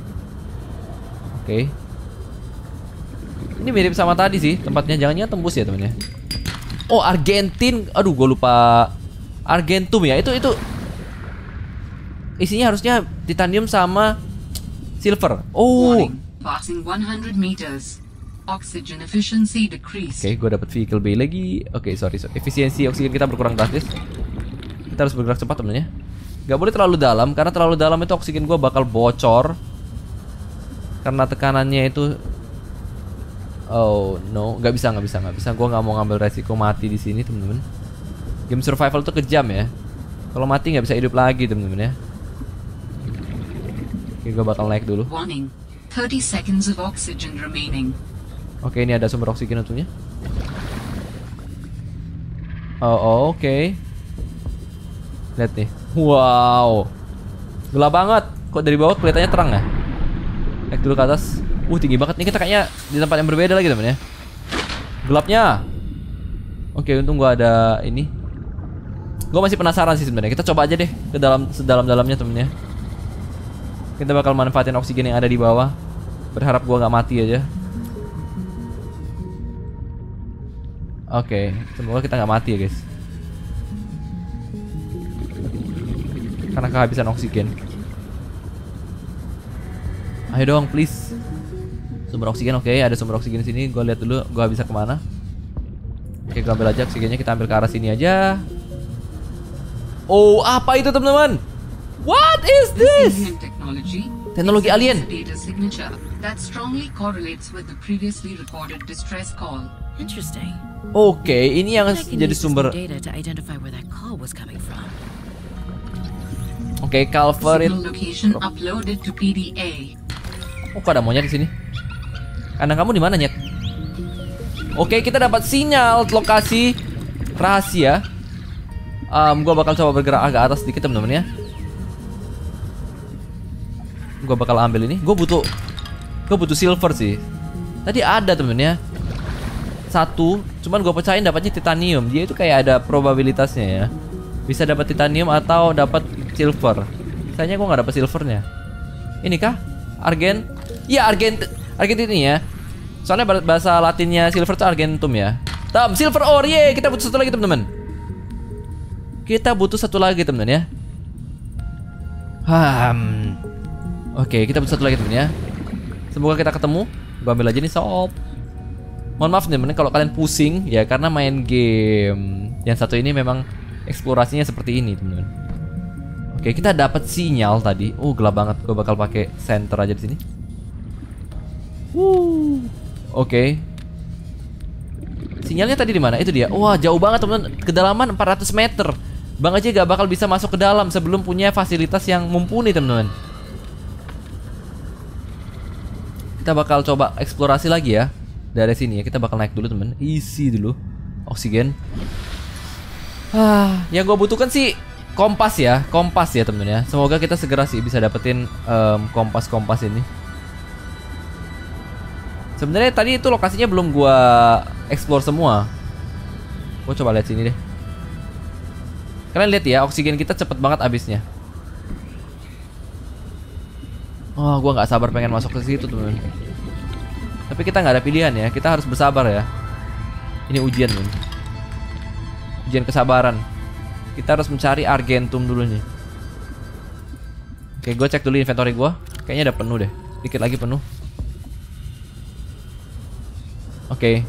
Oke. Ini mirip sama tadi sih tempatnya, jangan-jangan tembus ya temen ya. Oh, Argentin. Aduh, gue lupa. Argentum ya. Itu itu isinya harusnya titanium sama silver. Oh. Warning, passing one hundred meters. Oxygen efficiency decreased. Oke, gue dapet vehicle B lagi. Oke, sorry, sorry. Efisiensi oksigen kita berkurang drastis. Kita harus bergerak cepat temennya. Gak boleh terlalu dalam, karena terlalu dalam itu oksigen gue bakal bocor. Karena tekanannya itu. Oh no, nggak bisa, nggak bisa, nggak bisa. Gue nggak mau ngambil resiko mati di sini, temen-temen. Game survival tuh kejam ya. Kalau mati nggak bisa hidup lagi, temen-temen ya. Oke, gue bakal naik dulu. Warning, thirty seconds of oxygen remaining. Oke, ini ada sumber oksigen untungnya. Oh, oh oke. Okay. Lihat nih. Wow. Gelap banget. Kok dari bawah kelihatannya terang ya? Naik dulu ke atas. Uh, tinggi banget nih, kita kayaknya di tempat yang berbeda lagi temen ya. Gelapnya. Oke, untung gua ada ini. Gua masih penasaran sih sebenarnya. Kita coba aja deh ke dalam sedalam-dalamnya temennya. Kita bakal manfaatin oksigen yang ada di bawah. Berharap gua nggak mati aja. Oke, semoga kita nggak mati ya guys. Karena kehabisan oksigen. Ayo dong, please. Sumber oksigen, oke, ada sumber oksigen di sini. Gue lihat dulu, gue bisa kemana. Oke, gue ambil aja oksigennya. Kita ambil ke arah sini aja. Oh, apa itu teman-teman? What is this? Teknologi alien. Data signature that strongly correlates with the previously recorded distress call. Interesting. Oke, ini yang I can jadi use this sumber. new data to identify where that call was coming from. Oke, Calvarit. Signal location uploaded to P D A. Oh, kok ada monyet di sini? Kandang kamu di mana, Nyet? Oke, kita dapat sinyal lokasi rahasia. Um, gua bakal coba bergerak agak atas sedikit, teman-teman ya. Gua bakal ambil ini. Gua butuh, gua butuh silver sih. Tadi ada temen ya. Satu, cuman gua pecahin dapatnya titanium. Dia itu kayak ada probabilitasnya ya. Bisa dapat titanium atau dapat silver. Sayangnya gua nggak dapat silvernya. Ini kah? Argent? Iya, argent. Argent ini ya. Soalnya bahasa Latinnya silver itu argentum ya. Tam, silver ore, ye. Kita butuh satu lagi teman-teman. Kita butuh satu lagi teman-teman ya. Hmm. Oke, kita butuh satu lagi teman ya. Semoga kita ketemu. Gua ambil aja nih sob. Mohon maaf teman-teman kalau kalian pusing ya, karena main game yang satu ini memang eksplorasinya seperti ini teman-teman. Oke, kita dapat sinyal tadi. Oh, gelap banget. Gue bakal pakai center aja di sini. Wuh. Oke. Sinyalnya tadi di mana? Itu dia. Wah, jauh banget teman-teman. Kedalaman empat ratus meter. Bang aja gak bakal bisa masuk ke dalam sebelum punya fasilitas yang mumpuni teman-teman. Kita bakal coba eksplorasi lagi ya. Dari sini ya, kita bakal naik dulu teman. Isi dulu oksigen. Ah, yang gue butuhkan sih kompas ya, kompas ya temen ya. Semoga kita segera sih bisa dapetin kompas-kompas um, ini. Sebenarnya tadi itu lokasinya belum gua explore semua. Gua coba lihat sini deh. Kalian lihat ya, oksigen kita cepet banget habisnya. Oh, gua nggak sabar pengen masuk ke situ temen. Tapi kita nggak ada pilihan ya, kita harus bersabar ya. Ini ujian men. Ujian kesabaran. Kita harus mencari argentum dulu nih. Oke, gue cek dulu inventory gue. Kayaknya udah penuh deh. Dikit lagi penuh. Oke.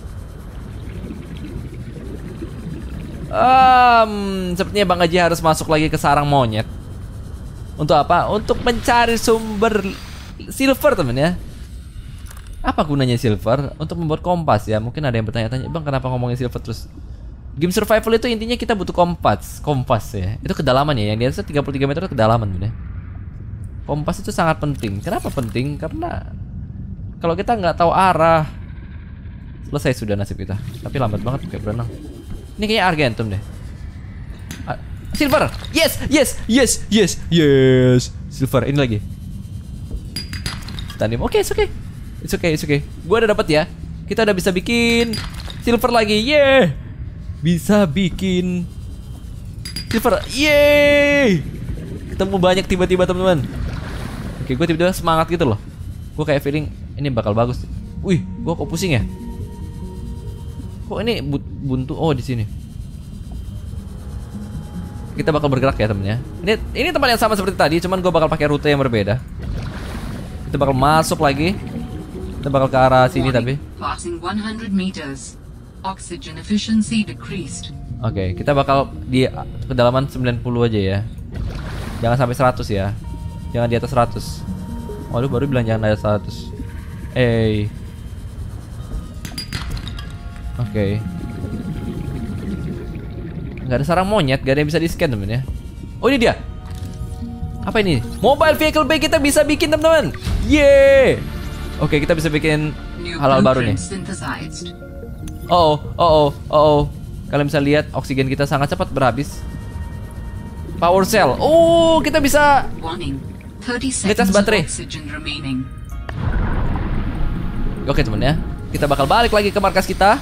Um, sepertinya Bang Haji harus masuk lagi ke sarang monyet. Untuk apa? Untuk mencari sumber silver temen ya. Apa gunanya silver? Untuk membuat kompas ya. Mungkin ada yang bertanya-tanya, bang kenapa ngomongin silver terus? Game survival itu intinya kita butuh kompas. Kompas ya. Itu kedalaman ya. Yang di atasnya tiga puluh tiga meter itu kedalaman temen ya. Kompas itu sangat penting. Kenapa penting? Karena kalau kita nggak tahu arah, selesai sudah nasib kita. Tapi lambat banget kayak berenang. Ini kayaknya Argentum deh. Ah, silver. Yes, yes, yes, yes, yes. Silver. Ini lagi. Titanium. Oke, okay, it's okay. It's okay, it's okay. Gua udah dapat ya. Kita udah bisa bikin silver lagi. Yeah. Bisa bikin silver. Yeay. Ketemu banyak tiba-tiba teman-teman. Oke, gue tiba-tiba semangat gitu loh. Gue kayak feeling ini bakal bagus. Wih, gue kok pusing ya? Kok ini buntu? Oh, di sini. Kita bakal bergerak ya temen ya. Ini ini tempat yang sama seperti tadi, cuman gue bakal pakai rute yang berbeda. Kita bakal masuk lagi. Kita bakal ke arah sini tapi. Passing one hundred meters. Oxygen efficiency decreased. Oke, kita bakal di kedalaman sembilan puluh aja ya. Jangan sampai seratus ya. Jangan di atas seratus. Waduh, baru bilang jangan di atas seratus. Eh. Oke. Nggak ada sarang monyet, gak ada yang bisa di-scan temen ya. Oh, ini dia. Apa ini? Mobile vehicle bay kita bisa bikin teman-teman. Yeay. Oke, kita bisa bikin hal-hal baru nih. Oh, oh, oh, oh, oh. Kalian bisa lihat oksigen kita sangat cepat berhabis. Power cell. Oh, kita bisa ngecas baterai. Oke teman ya. Kita bakal balik lagi ke markas kita.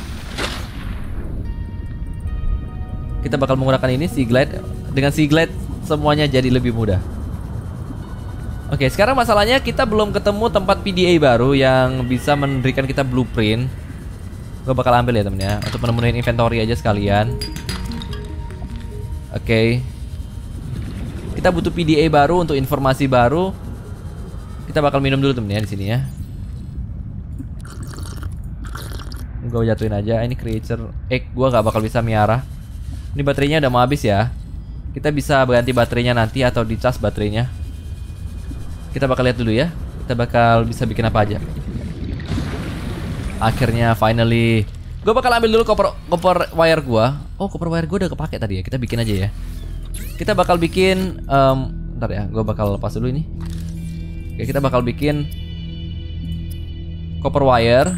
Kita bakal menggunakan ini Seaglide. Dengan Seaglide semuanya jadi lebih mudah. Oke, sekarang masalahnya kita belum ketemu tempat P D A baru yang bisa memberikan kita blueprint. Gue bakal ambil ya temen ya, untuk menemuin inventory aja sekalian. Oke. Kita butuh P D A baru untuk informasi baru. Kita bakal minum dulu temen ya di sini ya. Gue jatuhin aja. Ini creature egg gue gak bakal bisa miara. Ini baterainya udah mau habis ya. Kita bisa ganti baterainya nanti atau dicas baterainya. Kita bakal lihat dulu ya. Kita bakal bisa bikin apa aja. Akhirnya finally. Gue bakal ambil dulu copper, copper wire gue. Oh, copper wire gue udah kepake tadi ya. Kita bikin aja ya. Kita bakal bikin um, bentar ya, gue bakal lepas dulu ini. Oke, kita bakal bikin copper wire.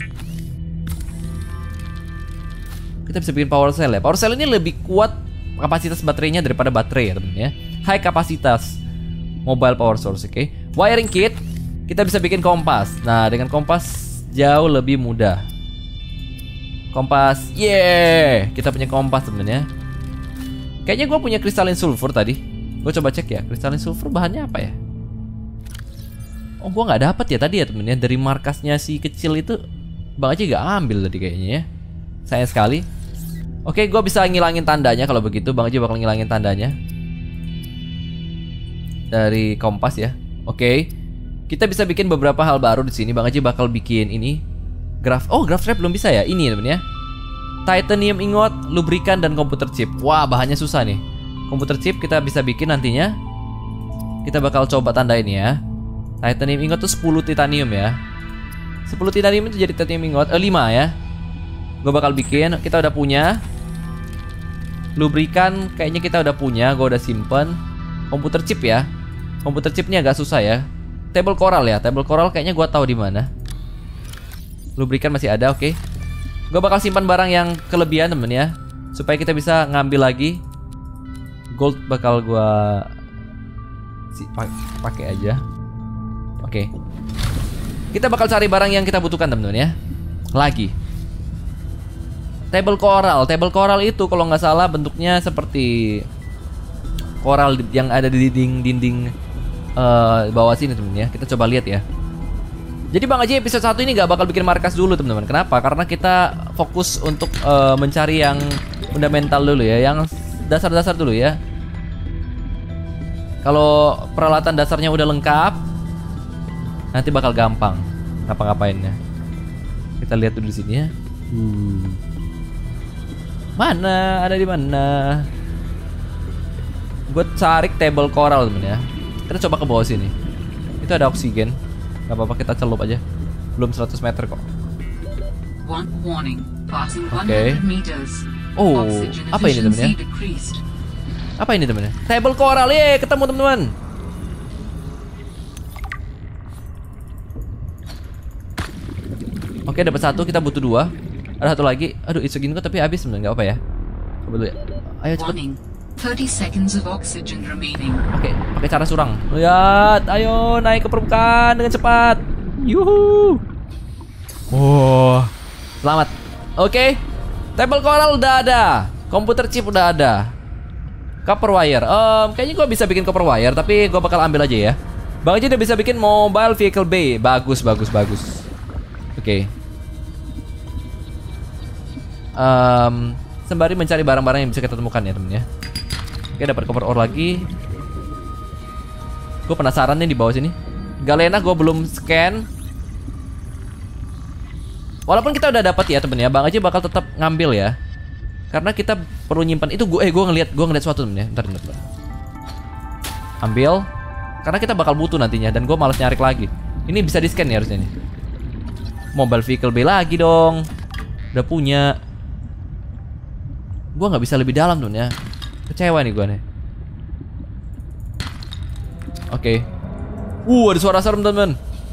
Kita bisa bikin power cell ya. Power cell ini lebih kuat kapasitas baterainya daripada baterai ya temen ya. High kapasitas mobile power source, oke okay? Wiring kit. Kita bisa bikin kompas. Nah, dengan kompas jauh lebih mudah. Kompas, yeah. Kita punya kompas temen ya. Kayaknya gue punya kristalin sulfur tadi. Gue coba cek ya, kristalin sulfur bahannya apa ya? Oh, gue nggak dapet ya tadi ya temen ya. Dari markasnya si kecil itu Bang Aji gak ambil tadi kayaknya ya. Sayang sekali. Oke, gue bisa ngilangin tandanya kalau begitu. Bang Aji bakal ngilangin tandanya dari kompas ya. Oke, kita bisa bikin beberapa hal baru di sini. Bang Aji bakal bikin ini graph. Oh, graph trap belum bisa ya. Ini temen ya. Titanium ingot, lubrikan dan komputer chip. Wah, bahannya susah nih. Komputer chip kita bisa bikin nantinya. Kita bakal coba tanda ini ya. Titanium ingot tuh sepuluh titanium ya. sepuluh titanium itu jadi titanium ingot. Eh, lima ya. Gue bakal bikin. Kita udah punya. Lubrikan kayaknya kita udah punya. Gue udah simpen. Komputer chip ya. Komputer chipnya agak susah ya. Table coral ya. Table coral kayaknya gue tahu di mana. Lubrikan masih ada, oke. Okay. Gue bakal simpan barang yang kelebihan temen ya, supaya kita bisa ngambil lagi. Gold bakal gue si, pakai aja. Oke okay. Kita bakal cari barang yang kita butuhkan temen-temen ya. Lagi Table coral. Table coral itu kalau nggak salah bentuknya seperti koral yang ada di dinding-dinding uh, bawah sini temen ya. Kita coba lihat ya. Jadi Bang Aji episode satu ini gak bakal bikin markas dulu teman-teman. Kenapa? Karena kita fokus untuk uh, mencari yang fundamental dulu ya, yang dasar-dasar dulu ya. Kalau peralatan dasarnya udah lengkap, nanti bakal gampang ngapa-ngapainnya. Kita lihat dulu di sini ya. Hmm. Mana? Ada di mana? Gue cari table coral temen ya. Kita coba ke bawah sini. Itu ada oksigen. Gak apa-apa, kita celup aja. Belum seratus meter kok. One warning. Passing Oke. one hundred meters. Oh, Oxygen apa ini temennya? efficiency decreased. Apa ini temennya? Table coral, ye, ketemu teman-teman. Oke, dapat satu, kita butuh dua. Ada satu lagi. Aduh, Itsugin kok tapi habis sebenarnya, nggak apa ya? Coba dulu ya. Ayo cepet. Warning. thirty seconds of oxygen remaining. Oke, pakai cara surang. Lihat, ayo naik ke permukaan dengan cepat. Yuhu. Wow, selamat. Oke, table coral udah ada, komputer chip udah ada, copper wire. Um, kayaknya gue bisa bikin copper wire, tapi gue bakal ambil aja ya. Bang Haji udah bisa bikin mobile vehicle bay. Bagus, bagus, bagus. Oke. Um, sembari mencari barang-barang yang bisa kita temukan ya temen ya. Oke, dapat copper ore lagi. Gue penasaran nih di bawah sini. Galena gue belum scan. Walaupun kita udah dapat ya temen ya, Bang Haji bakal tetap ngambil ya. Karena kita perlu nyimpan itu. Gue eh gue ngeliat gue ngeliat suatu temen ya. Bentar, bentar, bentar. Ambil. Karena kita bakal butuh nantinya dan gue malas nyarik lagi. Ini bisa di scan ya harusnya nih. Mobile vehicle bay lagi dong. Udah punya. Gue nggak bisa lebih dalam tuh ya. Kecewa nih gue nih. Oke. Uh, ada suara serem teman-teman.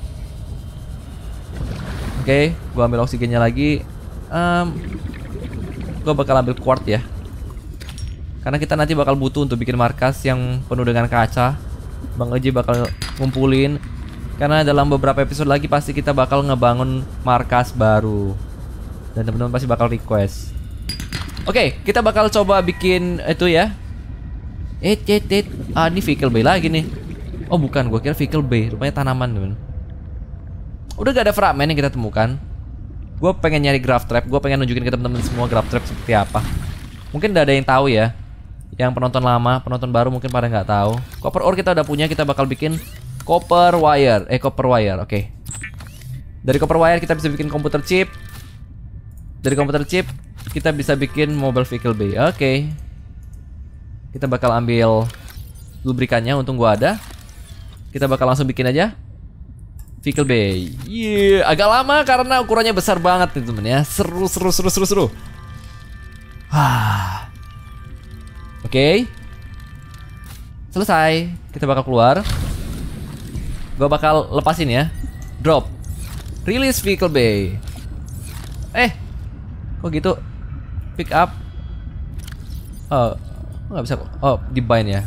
Oke, gue ambil oksigennya lagi. um, Gue bakal ambil quart ya. Karena kita nanti bakal butuh untuk bikin markas yang penuh dengan kaca. Bang Haji bakal ngumpulin. Karena dalam beberapa episode lagi pasti kita bakal ngebangun markas baru. Dan teman-teman pasti bakal request. Oke, kita bakal coba bikin itu ya. Eh, eh, eh. Ah, ini vehicle bay lagi nih. Oh bukan, gue kira vehicle bay. Rupanya tanaman teman. Udah gak ada fragment yang kita temukan. Gue pengen nyari graph trap. Gue pengen nunjukin ke teman-teman semua graph trap seperti apa. Mungkin udah ada yang tahu ya. Yang penonton lama, penonton baru mungkin pada nggak tahu. Copper ore kita udah punya. Kita bakal bikin copper wire. Eh copper wire, oke okay. Dari copper wire kita bisa bikin komputer chip. Dari komputer chip kita bisa bikin mobile vehicle bay. Oke okay. Kita bakal ambil lubrikannya. Untung gua ada. Kita bakal langsung bikin aja vehicle bay. Yeah, agak lama karena ukurannya besar banget nih temen ya. Seru seru seru seru seru. Ah. Oke okay. Selesai. Kita bakal keluar. Gua bakal lepasin ya. Drop. Release vehicle bay. Eh, kok gitu? Pick up. Oh, nggak bisa kok. Oh, di bind ya.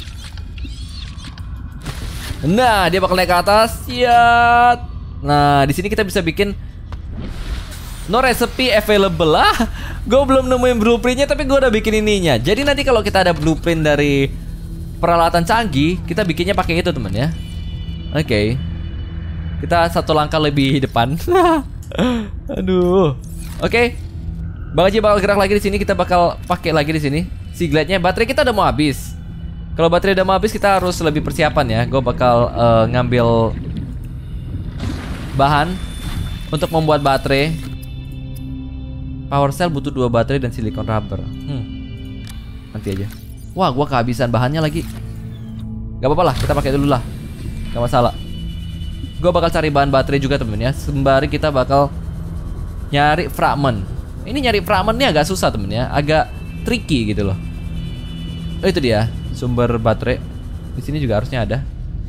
Nah, dia bakal naik ke atas. Ya. Nah, di sini kita bisa bikin no recipe available lah. Gue belum nemuin blueprintnya, tapi gue udah bikin ininya. Jadi nanti kalau kita ada blueprint dari peralatan canggih, kita bikinnya pakai itu temen ya. Oke. Okay. Kita satu langkah lebih depan. Aduh. Oke. Okay. Bang Haji bakal gerak lagi di sini. Kita bakal pakai lagi di sini. Sigletnya, baterai kita udah mau habis. Kalau baterai udah mau habis, kita harus lebih persiapan ya. Gue bakal uh, ngambil bahan untuk membuat baterai. Power cell butuh dua baterai dan silikon rubber. Hmm. Nanti aja. Wah, gue kehabisan bahannya lagi. Gak apa-apa lah, kita pakai dulu lah. Gak masalah. Gue bakal cari bahan baterai juga temen ya. Sembari kita bakal nyari fragment. Ini nyari fragmentnya agak susah temen ya. Agak tricky gitu loh. Oh itu dia. Sumber baterai di sini juga harusnya ada.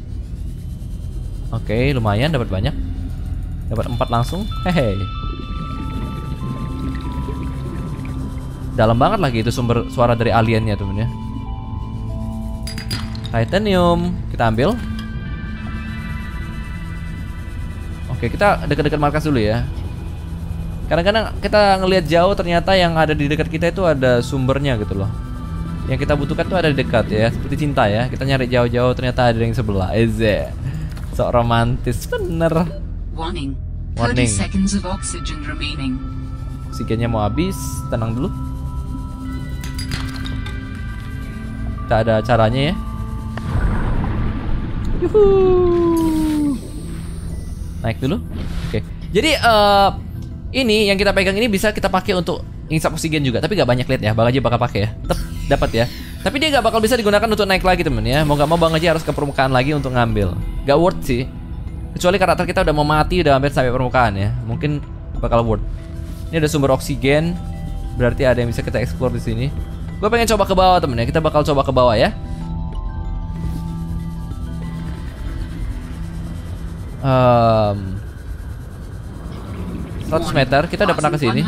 Oke, okay, lumayan dapat banyak. Dapat empat langsung. Hehe. Dalam banget lagi itu sumber suara dari aliennya temen ya. Titanium kita ambil. Oke, kita dekat-dekat markas dulu ya. Kadang-kadang kita ngelihat jauh ternyata yang ada di dekat kita itu ada sumbernya gitu loh. Yang kita butuhkan tuh ada di dekat ya, seperti cinta ya. Kita nyari jauh-jauh ternyata ada yang sebelah. Eze. Sok romantis bener. Warning. Warning. thirty seconds of oxygen remaining. Oksigennya mau habis, tenang dulu. Kita ada caranya ya. Yuhu. Naik dulu. Oke. Jadi uh, ini yang kita pegang ini bisa kita pakai untuk ngisap oksigen juga, tapi gak banyak lihat ya. Bang Haji bakal pakai ya. Tetap dapat ya. Tapi dia gak bakal bisa digunakan untuk naik lagi temen ya. Mau gak mau Bang Haji harus ke permukaan lagi untuk ngambil. Gak worth sih. Kecuali karakter kita udah mau mati, udah hampir sampai permukaan ya. Mungkin bakal worth. Ini ada sumber oksigen. Berarti ada yang bisa kita explore di sini. Gue pengen coba ke bawah temen ya. Kita bakal coba ke bawah ya. Um, seratus meter, kita udah pernah ke sini.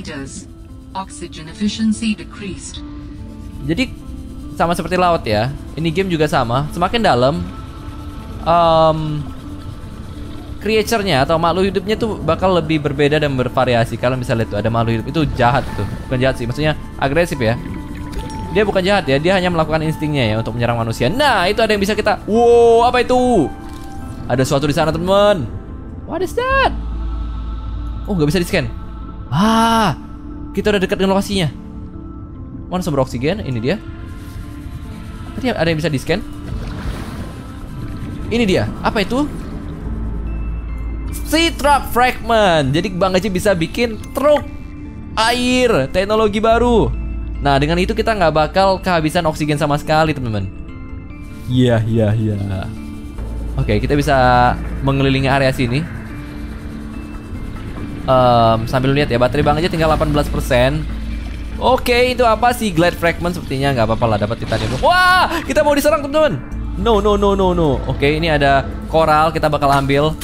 Jadi sama seperti laut ya. Ini game juga sama. Semakin dalam, um, creature-nya atau makhluk hidupnya tuh bakal lebih berbeda dan bervariasi. Kalian bisa lihat tuh ada makhluk hidup itu jahat tuh. Bukan jahat sih, maksudnya agresif ya. Dia bukan jahat ya, dia hanya melakukan instingnya ya untuk menyerang manusia. Nah, itu ada yang bisa kita. Wow, apa itu? Ada sesuatu di sana, teman. What is that? Oh, nggak bisa di-scan. Ah, kita udah dekat dengan lokasinya. Mana sumber oksigen? Ini dia. Tadi ada yang bisa di-scan. Ini dia. Apa itu? Sea Truck Fragment. Jadi Bang Aji bisa bikin truk air, teknologi baru. Nah, dengan itu kita nggak bakal kehabisan oksigen sama sekali, teman-teman. Iya, iya, iya. Oke, kita bisa mengelilingi area sini. um, Sambil lihat ya, baterai Bang aja tinggal delapan belas persen. Oke, itu apa sih? Glide Fragment sepertinya. Nggak apa-apa lah, dapat titanium. Wah, kita mau diserang teman-teman. No, no, no, no, no. Oke, ini ada koral, kita bakal ambil.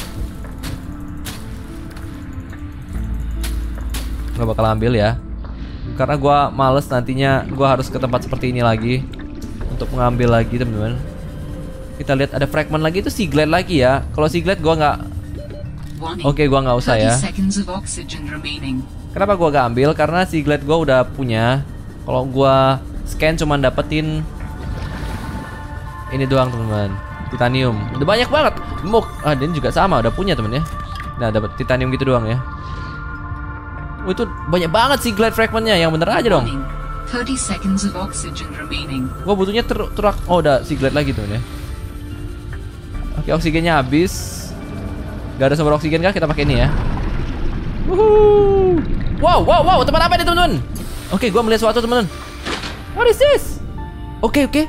Nggak bakal ambil ya, karena gue males nantinya gue harus ke tempat seperti ini lagi untuk mengambil lagi teman-teman. Kita lihat ada fragment lagi, itu Sea Glide lagi ya. Kalau Sea Glide gue nggak. Oke, okay, gue nggak usah ya. Kenapa gue gak ambil? Karena Sea Glide gue udah punya. Kalau gue scan cuman dapetin ini doang teman-teman, titanium. Udah banyak banget. Mau ah, dan juga sama udah punya temen ya. Nah, dapat titanium gitu doang ya. Oh, itu banyak banget sih glide fragmentnya, yang bener aja dong. thirty seconds of oxygen remaining. Gua butuhnya truk. Oh, udah si glide lagi tuh ya. Oke, oksigennya habis. Gak ada sumber oksigen kah? Kita pakai ini ya. Wuhuu. Wow, wow, wow, tempat apa nih teman-teman? Oke, gua melihat sesuatu teman-teman. What is this? Oke, oke.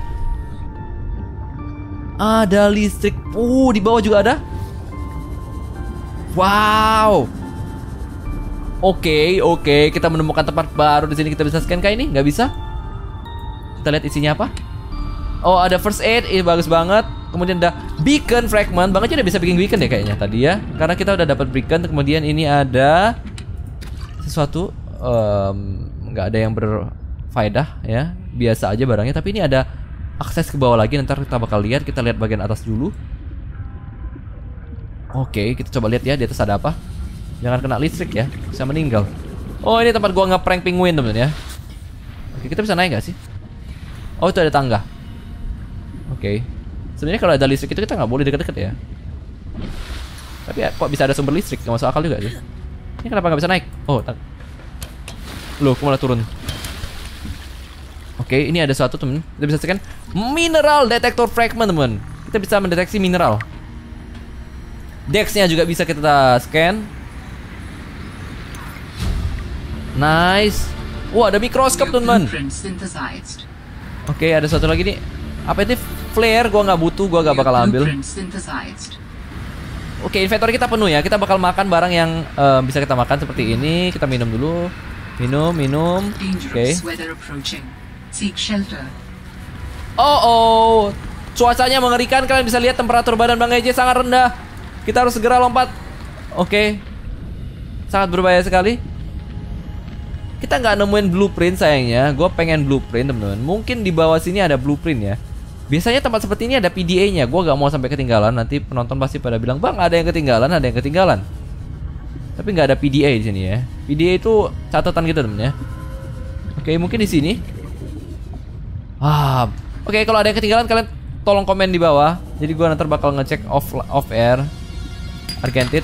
Ada listrik. Uh, di bawah juga ada. Wow. Oke, okay, oke, okay. Kita menemukan tempat baru di sini. Kita bisa scan kah ini? Nggak bisa. Kita lihat isinya apa. Oh, ada first aid, ini bagus banget. Kemudian ada beacon fragment. Bang aja udah bisa bikin beacon deh kayaknya tadi ya. Karena kita udah dapat beacon. Kemudian ini ada sesuatu um, nggak ada yang berfaedah ya. Biasa aja barangnya. Tapi ini ada akses ke bawah lagi. Nanti kita bakal lihat. Kita lihat bagian atas dulu. Oke, okay, kita coba lihat ya di atas ada apa. Jangan kena listrik ya, bisa meninggal. Oh, ini tempat gua ngeprank penguin temen ya. Oke, kita bisa naik gak sih? Oh, itu ada tangga. Oke. Sebenarnya kalau ada listrik itu kita nggak boleh deket-deket ya. Tapi ya, kok bisa ada sumber listrik? Gak masuk akal juga sih. Ini kenapa nggak bisa naik? Oh, loh, kok malah turun. Oke, ini ada suatu temen. Kita bisa scan mineral detector fragment temen. Kita bisa mendeteksi mineral. Dex-nya juga bisa kita scan. Nice. Wah, ada mikroskop teman-teman. Oke, ada satu lagi nih. Apa itu? Flare. Gua nggak butuh, gua gak bakal ambil. Oke, inventory kita penuh ya. Kita bakal makan barang yang um, bisa kita makan seperti ini. Kita minum dulu. Minum, minum. Oke. Oh, oh. Cuacanya mengerikan. Kalian bisa lihat temperatur badan Bang Eje sangat rendah. Kita harus segera lompat. Oke. Sangat berbahaya sekali. Kita nggak nemuin blueprint sayangnya. Gue pengen blueprint teman-teman. Mungkin di bawah sini ada blueprint ya. Biasanya tempat seperti ini ada P D A-nya. Gue nggak mau sampai ketinggalan. Nanti penonton pasti pada bilang, bang ada yang ketinggalan, ada yang ketinggalan. Tapi nggak ada P D A di sini ya. P D A itu catatan gitu temen ya. Oke, mungkin di sini. Ah, oke, kalau ada yang ketinggalan kalian tolong komen di bawah. Jadi gue nanti bakal ngecek off off air. Argentit.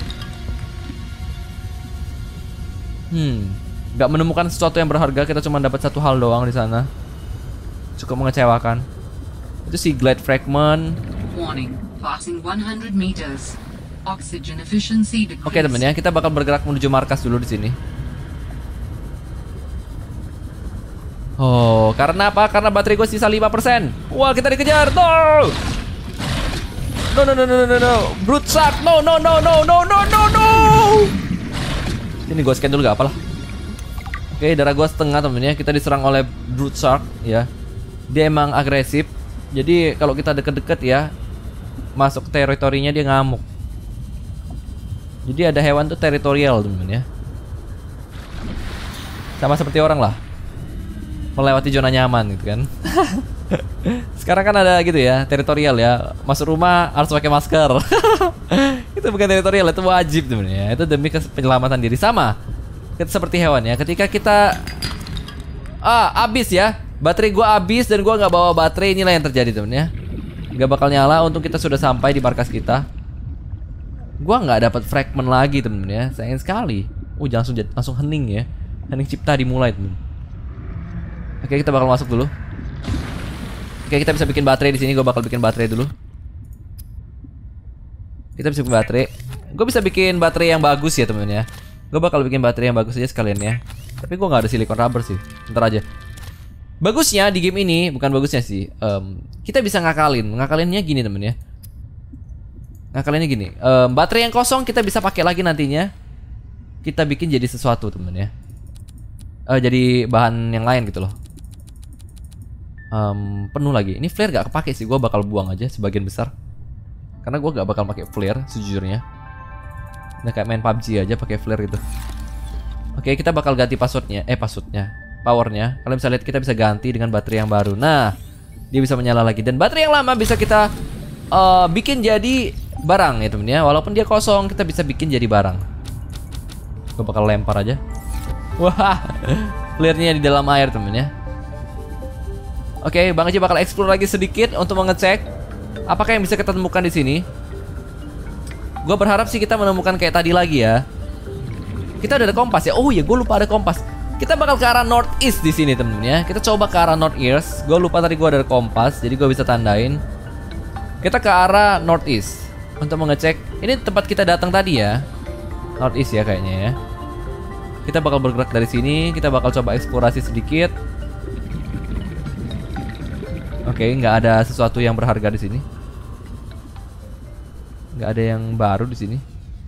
Hmm. Gak menemukan sesuatu yang berharga, kita cuma dapat satu hal doang di sana. Cukup mengecewakan. Itu si glide fragment. Warning, passing one hundred meters. Oxygen efficiency decreased. Oke temen ya, kita bakal bergerak menuju markas dulu di sini. Oh, karena apa? Karena baterai gue sisa lima persen. Wah, kita dikejar. Tuh. No no no no no no. Brute shark. No no no no no no no no. Ini gue scan dulu gak apalah. Oke, darah gue setengah temennya. Kita diserang oleh brute shark ya. Dia emang agresif. Jadi kalau kita deket-deket ya, masuk ke teritorinya dia ngamuk. Jadi ada hewan tuh teritorial temen ya. Sama seperti orang lah, melewati zona nyaman gitu kan. Sekarang kan ada gitu ya, teritorial ya. Masuk rumah harus pakai masker. Itu bukan teritorial, itu wajib temennya. Itu demi penyelamatan diri. Sama seperti hewan ya. Ketika kita ah abis ya, baterai gua abis dan gua nggak bawa baterai, inilah yang terjadi temennya. Nggak bakal nyala. Untung kita sudah sampai di markas kita. Gua nggak dapat fragment lagi temennya, sayang sekali. Uh langsung langsung hening ya. Hening cipta dimulai temen. Oke, kita bakal masuk dulu. Oke, kita bisa bikin baterai di sini. Gue bakal bikin baterai dulu. Kita bisa bikin baterai. Gue bisa bikin baterai yang bagus ya temen ya. Gue bakal bikin baterai yang bagus aja sekalian ya. Tapi gue nggak ada silicon rubber sih. Ntar aja. Bagusnya di game ini, bukan bagusnya sih. Um, kita bisa ngakalin. Ngakalinnya gini temen ya. Ngakalinnya gini. Um, baterai yang kosong kita bisa pakai lagi nantinya. Kita bikin jadi sesuatu temen ya. Uh, jadi bahan yang lain gitu loh. Um, penuh lagi. Ini flare gak kepake sih. Gue bakal buang aja sebagian besar. Karena gue gak bakal pakai flare sejujurnya. Nah kayak main P U B G aja pakai flare gitu. Oke, kita bakal ganti passwordnya. Eh passwordnya, powernya. Kalian bisa lihat kita bisa ganti dengan baterai yang baru. Nah, dia bisa menyala lagi. Dan baterai yang lama bisa kita uh, bikin jadi barang ya temen ya. Walaupun dia kosong, kita bisa bikin jadi barang. Gue bakal lempar aja. Wah, flare-nya di dalam air temen ya. Oke, okay, Bang Aji bakal explore lagi sedikit untuk mengecek apakah yang bisa kita temukan di sini. Gue berharap sih kita menemukan kayak tadi lagi ya. Kita udah ada kompas ya. Oh iya, gue lupa ada kompas. Kita bakal ke arah northeast di sini temen ya. Kita coba ke arah northeast. Gue lupa tadi gue ada kompas, jadi gue bisa tandain. Kita ke arah northeast untuk mengecek. Ini tempat kita datang tadi ya. Northeast ya kayaknya ya. Kita bakal bergerak dari sini. Kita bakal coba eksplorasi sedikit. Oke, okay, nggak ada sesuatu yang berharga di sini. Nggak ada yang baru di sini.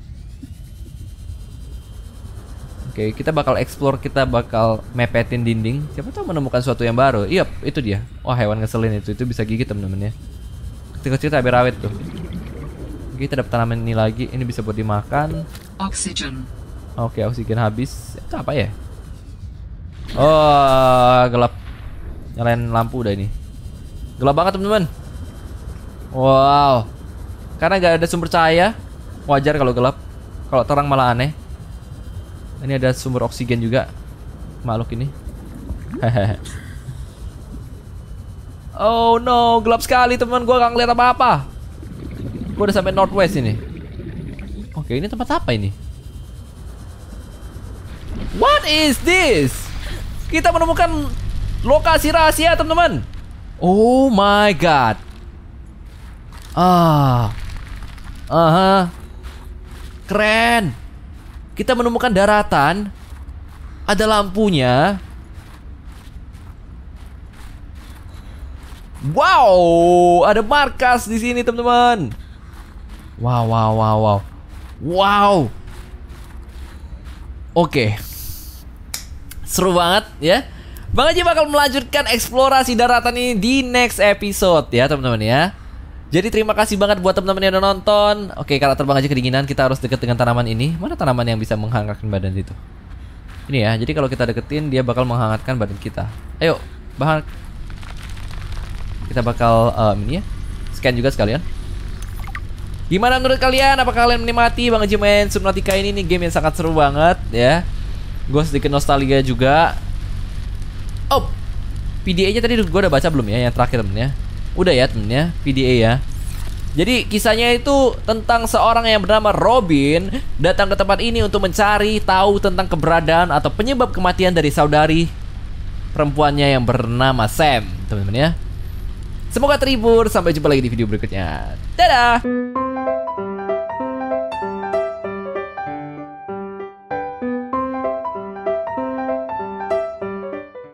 Oke, okay, kita bakal explore, kita bakal mepetin dinding. Siapa tahu menemukan sesuatu yang baru. Iya, itu dia. Wah, hewan ngeselin itu. Itu bisa gigit temen-temen ya. Kecil-kecil cabai rawit tuh. Oke, kita dapat tanaman ini lagi. Ini bisa buat dimakan. Oxygen. Oke, oksigen habis. Itu apa ya? Oh, gelap. Nyalain lampu udah ini. Gelap banget teman-teman. Wow. Karena gak ada sumber cahaya, wajar kalau gelap. Kalau terang malah aneh. Ini ada sumber oksigen juga makhluk ini. Hehehe. Oh no, gelap sekali teman. Gua gak ngeliat apa-apa. Gua udah sampai northwest ini. Oke, ini tempat apa ini? What is this? Kita menemukan lokasi rahasia teman-teman. Oh my god. Ah. Aha. Keren. Kita menemukan daratan. Ada lampunya. Wow, ada markas di sini teman-teman. Wow, wow, wow, wow. Wow. Oke. Seru banget ya. Bang Aji bakal melanjutkan eksplorasi daratan ini di next episode ya teman-teman ya. Jadi terima kasih banget buat teman-teman yang udah nonton. Oke, karakter Bang Aji kedinginan, kita harus deket dengan tanaman ini. Mana tanaman yang bisa menghangatkan badan itu? Ini ya, jadi kalau kita deketin dia bakal menghangatkan badan kita. Ayo, Bang. Kita bakal um, ini ya, scan juga sekalian. Gimana menurut kalian? Apakah kalian menikmati Bang Aji main Subnautica ini? Nih game yang sangat seru banget ya. Gue sedikit nostalgia juga. Oh, P D A-nya tadi gue udah baca belum ya? Yang terakhir temennya. Udah ya temennya, P D A ya. Jadi kisahnya itu tentang seorang yang bernama Robin datang ke tempat ini untuk mencari tahu tentang keberadaan atau penyebab kematian dari saudari perempuannya yang bernama Sam, teman-teman ya. Semoga terhibur, sampai jumpa lagi di video berikutnya. Dadah.